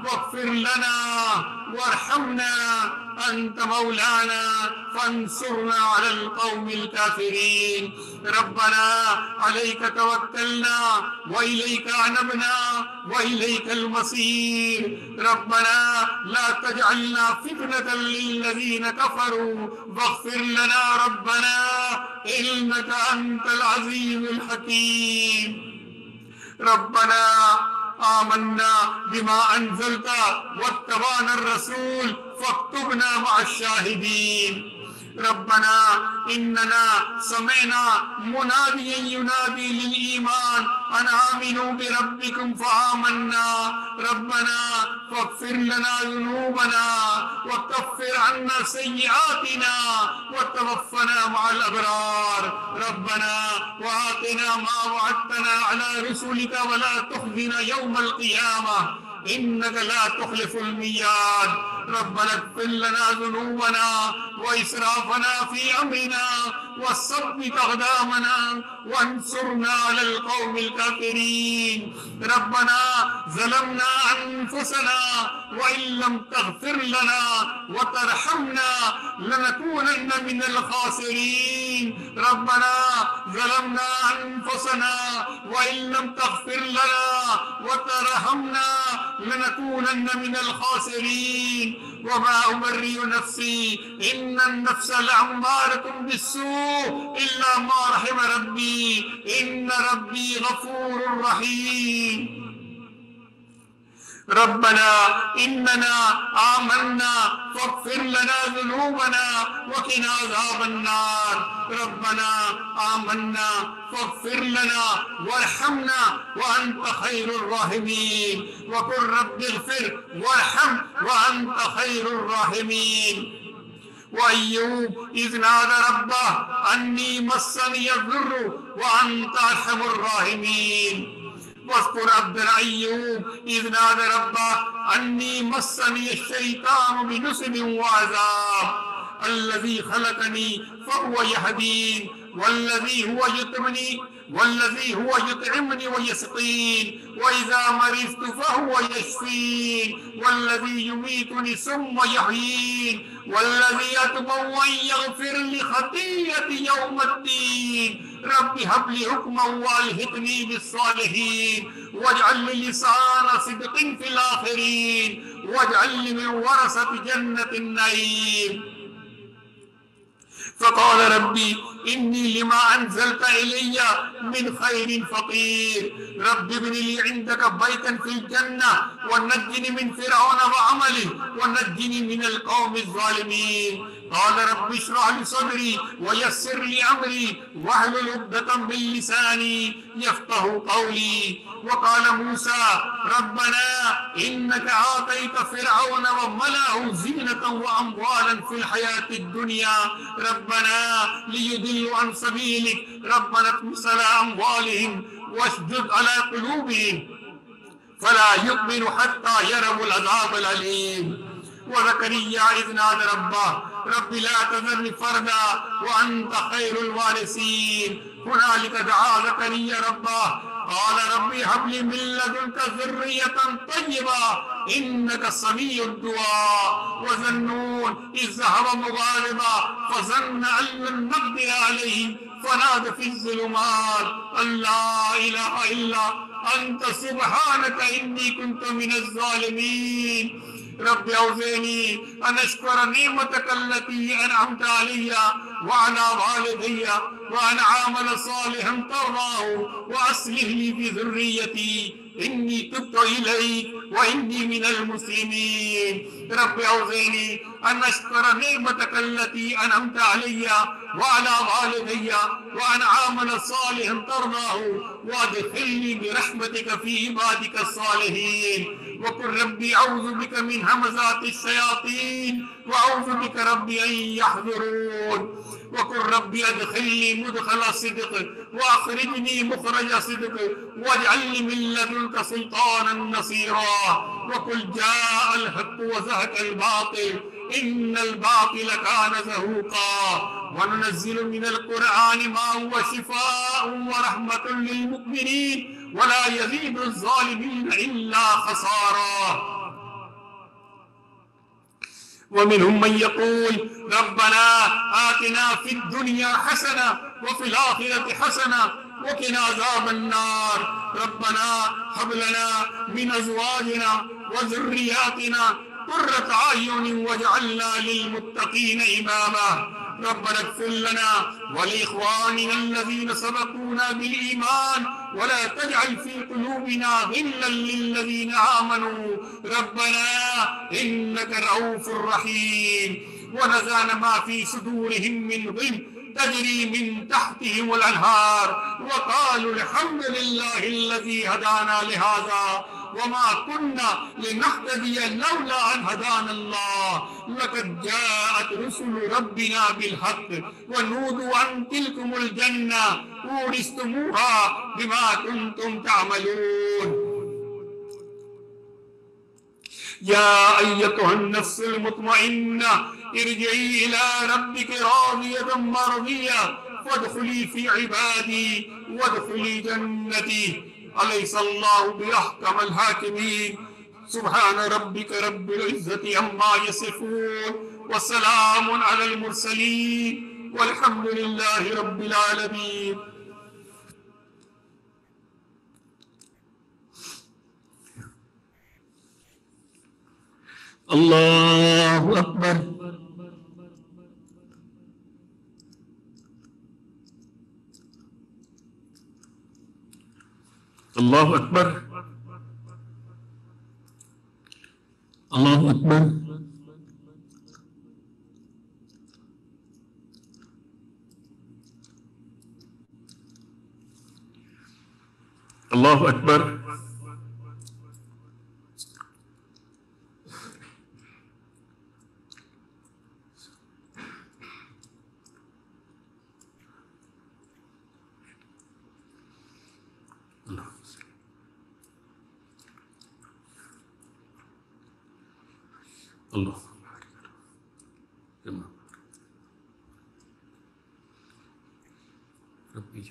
वाग़फ़िर लना वरहमना अंत मौलाना फंसुरना अलल क़ौमिल काफ़िरीन। रब्बना अलैका तवक्कलना व इलैका अनबना व इलैकल मसीर। रब्बना ला तजअलना फितनतन लिल्लज़ीन कफ़रू वग़फ़िर लना रब्बना इन्नका अंतल अज़ीज़ुल हकीम। रब्बना आमन्ना बिमा अंज़लता वत्तबअना अर्रसूल फक्तुबना मअश-शाहिदीन। रब्बना इन्नना समिअना मुनादियन युनादी लिल ईमान अन आमिनू बिरब्बिकुम फआमन्ना। रब्बना फग़फ़िर लना ज़ुनूबना व कफ़्फ़िर अन्ना सय्यिआतिना व तवफ़्फ़ना मअल अबरार। रब्बना व आतिना मा वअदतना अला रुसुलिका व ला तुख़ज़िना यौमल क़ियामह इन्नका ला तुख़्लिफ़ुल मियाद। रब्बना इग़फ़िर लना ज़ुनूबना व इसराफ़ना फ़ी अम्रिना व सब्बित अक़दामना वंसुरना अलल क़ौमिल काफ़िरीन। रब्बना ज़लमना अन्फुसना व इल्लम तग़फ़िर लना व तरहमना लनकूनन्न मिनल ख़ासिरीन। रब्बना ज़लमना अन्फुसना व इल्लम तग़फ़िर लना व तरहमना लनकूनन्न मिनल ख़ासिरीन। वमा उबर्रिउ नफ़्सी इन्नन नफ़्स लअम्मारतुम बिस्सू इल्ला मा रहिम रब्बी इन्न रब्बी गफ़ूरुर रहीम। रब्बना इन्नना आमन्ना फ़ग़फ़िर लना ज़ुनूबना व क़िना अज़ाबन्नार। रब्बना आमन्ना फ़ग़फ़िर लना वरहमना व अन्त खैरुर राहिमीन। व क़ुल रब्बिग़फ़िर वरहम व अन्त खैरुर राहिमीन। व अय्यूब इज़ नादा रब्बह अन्नी मस्सनियद्दुर्रु व अन्त अरहमुर राहिमीन। वज़्कुर अब्दल अय्यूब इज़ नादा रब्बह अन्नी मस्सनियश्शैतानु बिनुस्बिन व अज़ाब। अल्लज़ी खलक़नी फ़हुव यहदीन वल्लज़ी हुव युत्इमुनी वल्लज़ी हुव युत्इमुनी व यस्क़ीन व इज़ा मरिज़्तु फ़हुव यश्फ़ीन वल्लज़ी युमीतुनी सुम्मा यहयीन वल्लज़ी अत्मउ अन यग़फ़िर लि ख़तीयती यौमद्दीन। रब्बि हब्ली हुक्मन व अल्हिक़नी बिस्सालिहीन वजअल लि लिसाना सिद्क़िन फ़िल आख़िरीन वजअलनी मिन वरसति जन्नतिन नईम। फ़क़ाल रब्बी इन्नी लिमा अंज़लत इलय्या मिन खैरिन फ़क़ीर। रब्बि इब्नि ली इंदक बैतन फ़िल जन्नह व नज्जिनी मिन फ़िरऔन व अमलिही व नज्जिनी मिनल क़ौमिज़ ज़ालिमीन। क़ाल रब्बि इश्रह ली सदरी व यस्सिर ली अमरी वहलुल उक़दतम मिन लिसानी यफ़क़हू क़ौली। वक़ाल मूसा रब्बना इन्नक आतैत फ़िरऔन व मलअहू ज़ीनतन व अम्वालन फ़िल हयातिद दुनिया रब्बना लियुदिल्लू अन सबीलिक रब्बना इत्मिस अला अम्वालिहिम वश्दुद अला क़ुलूबिहिम फला युमिनु हत्ता यरवुल अज़ाबल अलीम। व ज़करिया इज़ नादा रब्बह रब्बि ला तज़रनी फ़रदा व अन्त खैरुल वारिसीन। हुनालिका दआ ज़करिया रब्बह क़ाल रब्बि हब ली मिन लदुनका ज़ुर्रिय्यतन तय्यिबा इन्नका समीउद दुआ। व ज़न्नून इज़ ज़हब मुग़ाज़िबा फ़ज़न्न अन लन नक़दिर अलैहि फ़नादा फ़िज़्ज़ुलुमात अल्ला इलाहा इल्ला अंत सुब्हानका इन्नी कुन्तु मिनज़ ज़ालिमीन। रब्बि औज़िनी अन अश्कुरा निअमतका अल्लती अनअमत अलैया व अला वालिदैया व अन आमल सालिहन तर्ज़ाहु व अस्लिह ली फ़ी ज़ुर्रिय्यती इन्नी तुब्तु इलैक व इन्नी मिनल मुस्लिमीन। रब्बि औज़िनी अन अश्कुरा निअमतका अल्लती अनअमत अलैया व अला वालिदैया व अन आमल सालिहन तर्ज़ाहु व अदखिलनी बिरहमतिका फ़ी इबादिका सालिहीन। वक़ुल रब्बि अऊज़ु बिका मिन हमज़ातिश शयातीन व अऊज़ु बिका रब्बि अन यहज़ुरून। वक़ुल रब्बि अदखिलनी मुदखला सिद्क़ व अख़रिजनी मुख़रज सिद्क़ वजअलनी मिन लदुनका सुल्तानन नसीरा। वक़ुल जाअल हक़्क़ु व ज़हक़ल बातिल इन्नल बातिल कान ज़हूक़ा। व नुनज़्ज़िलु मिनल क़ुरआनि मा हुवा शिफ़ाअun व रहमतुन लिल मुमिनीन वला यज़ीदु ज़ालिमीन इल्ला ख़सारा। वमिनहुम मन यक़ूल रब्बना आतिना फिद दुनिया हसना व फिल आखिरति हसना व क़िना अज़ाबन्नार रब्बना हब लना मिन अज़वाजिना व ज़ुर्रिय्यातिना क़ुर्रत अयुनिन वजअलना लिलमुत्तक़ीन इमामा रब्बना इग़फ़िर लना व लिइख़वानिना अल्लज़ीना सबक़ूना बिल ईमान व ला तजअल फ़ी क़ुलूबिना ग़िल्लन लिल्लज़ीना आमनू रब्बना इन्नका रऊफ़ुर रहीम व नज़अना मा फ़ी सुदूरिहिम मिन ग़िल तजरी मिन तहतिहिमुल अन्हार व क़ालू अल्हम्दुलिल्लाहि अल्लज़ी हदाना लिहाज़ा वमा कुन्ना लिनहतदिया लौला अन हदानल्लाह लक़द जाअत रुसुलु रब्बिना बिल हक़्क़ व नूदू अन तिलकुमुल जन्ना उरिस्तुमूहा बिमा कुन्तुम तअमलून या अय्युहन नफ्सुल मुतमइन्ना इरजिई इला रब्बिकी राज़ियतम मर्ज़िया फदखुली फी इबादी वदखुली जन्नती अलैहिस्सलाहु बिअहकमिल हाकिमीन सुब्हान रब्बिका रब्बिल इज़्ज़ति अम्मा यसिफून व सलामुन अलल मुरसलीन वल्हम्दुलिल्लाहि रब्बिल आलमीन। अल्लाहु अकबर। अल्लाहु अकबर। अल्लाहु अकबर। अल्लाहु अकबर। अल्लाह रब्बी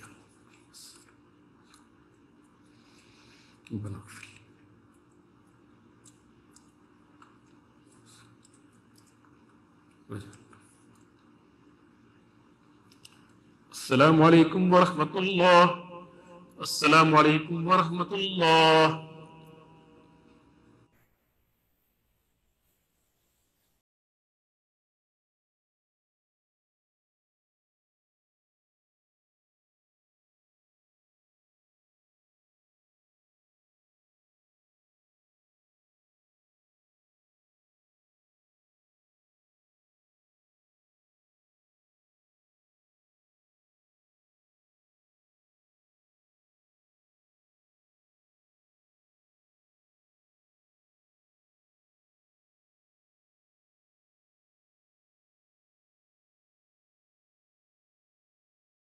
अस्सलामु अलैकुम व रहमतुल्लाह। अस्सलामु अलैकुम व रहमतुल्लाह।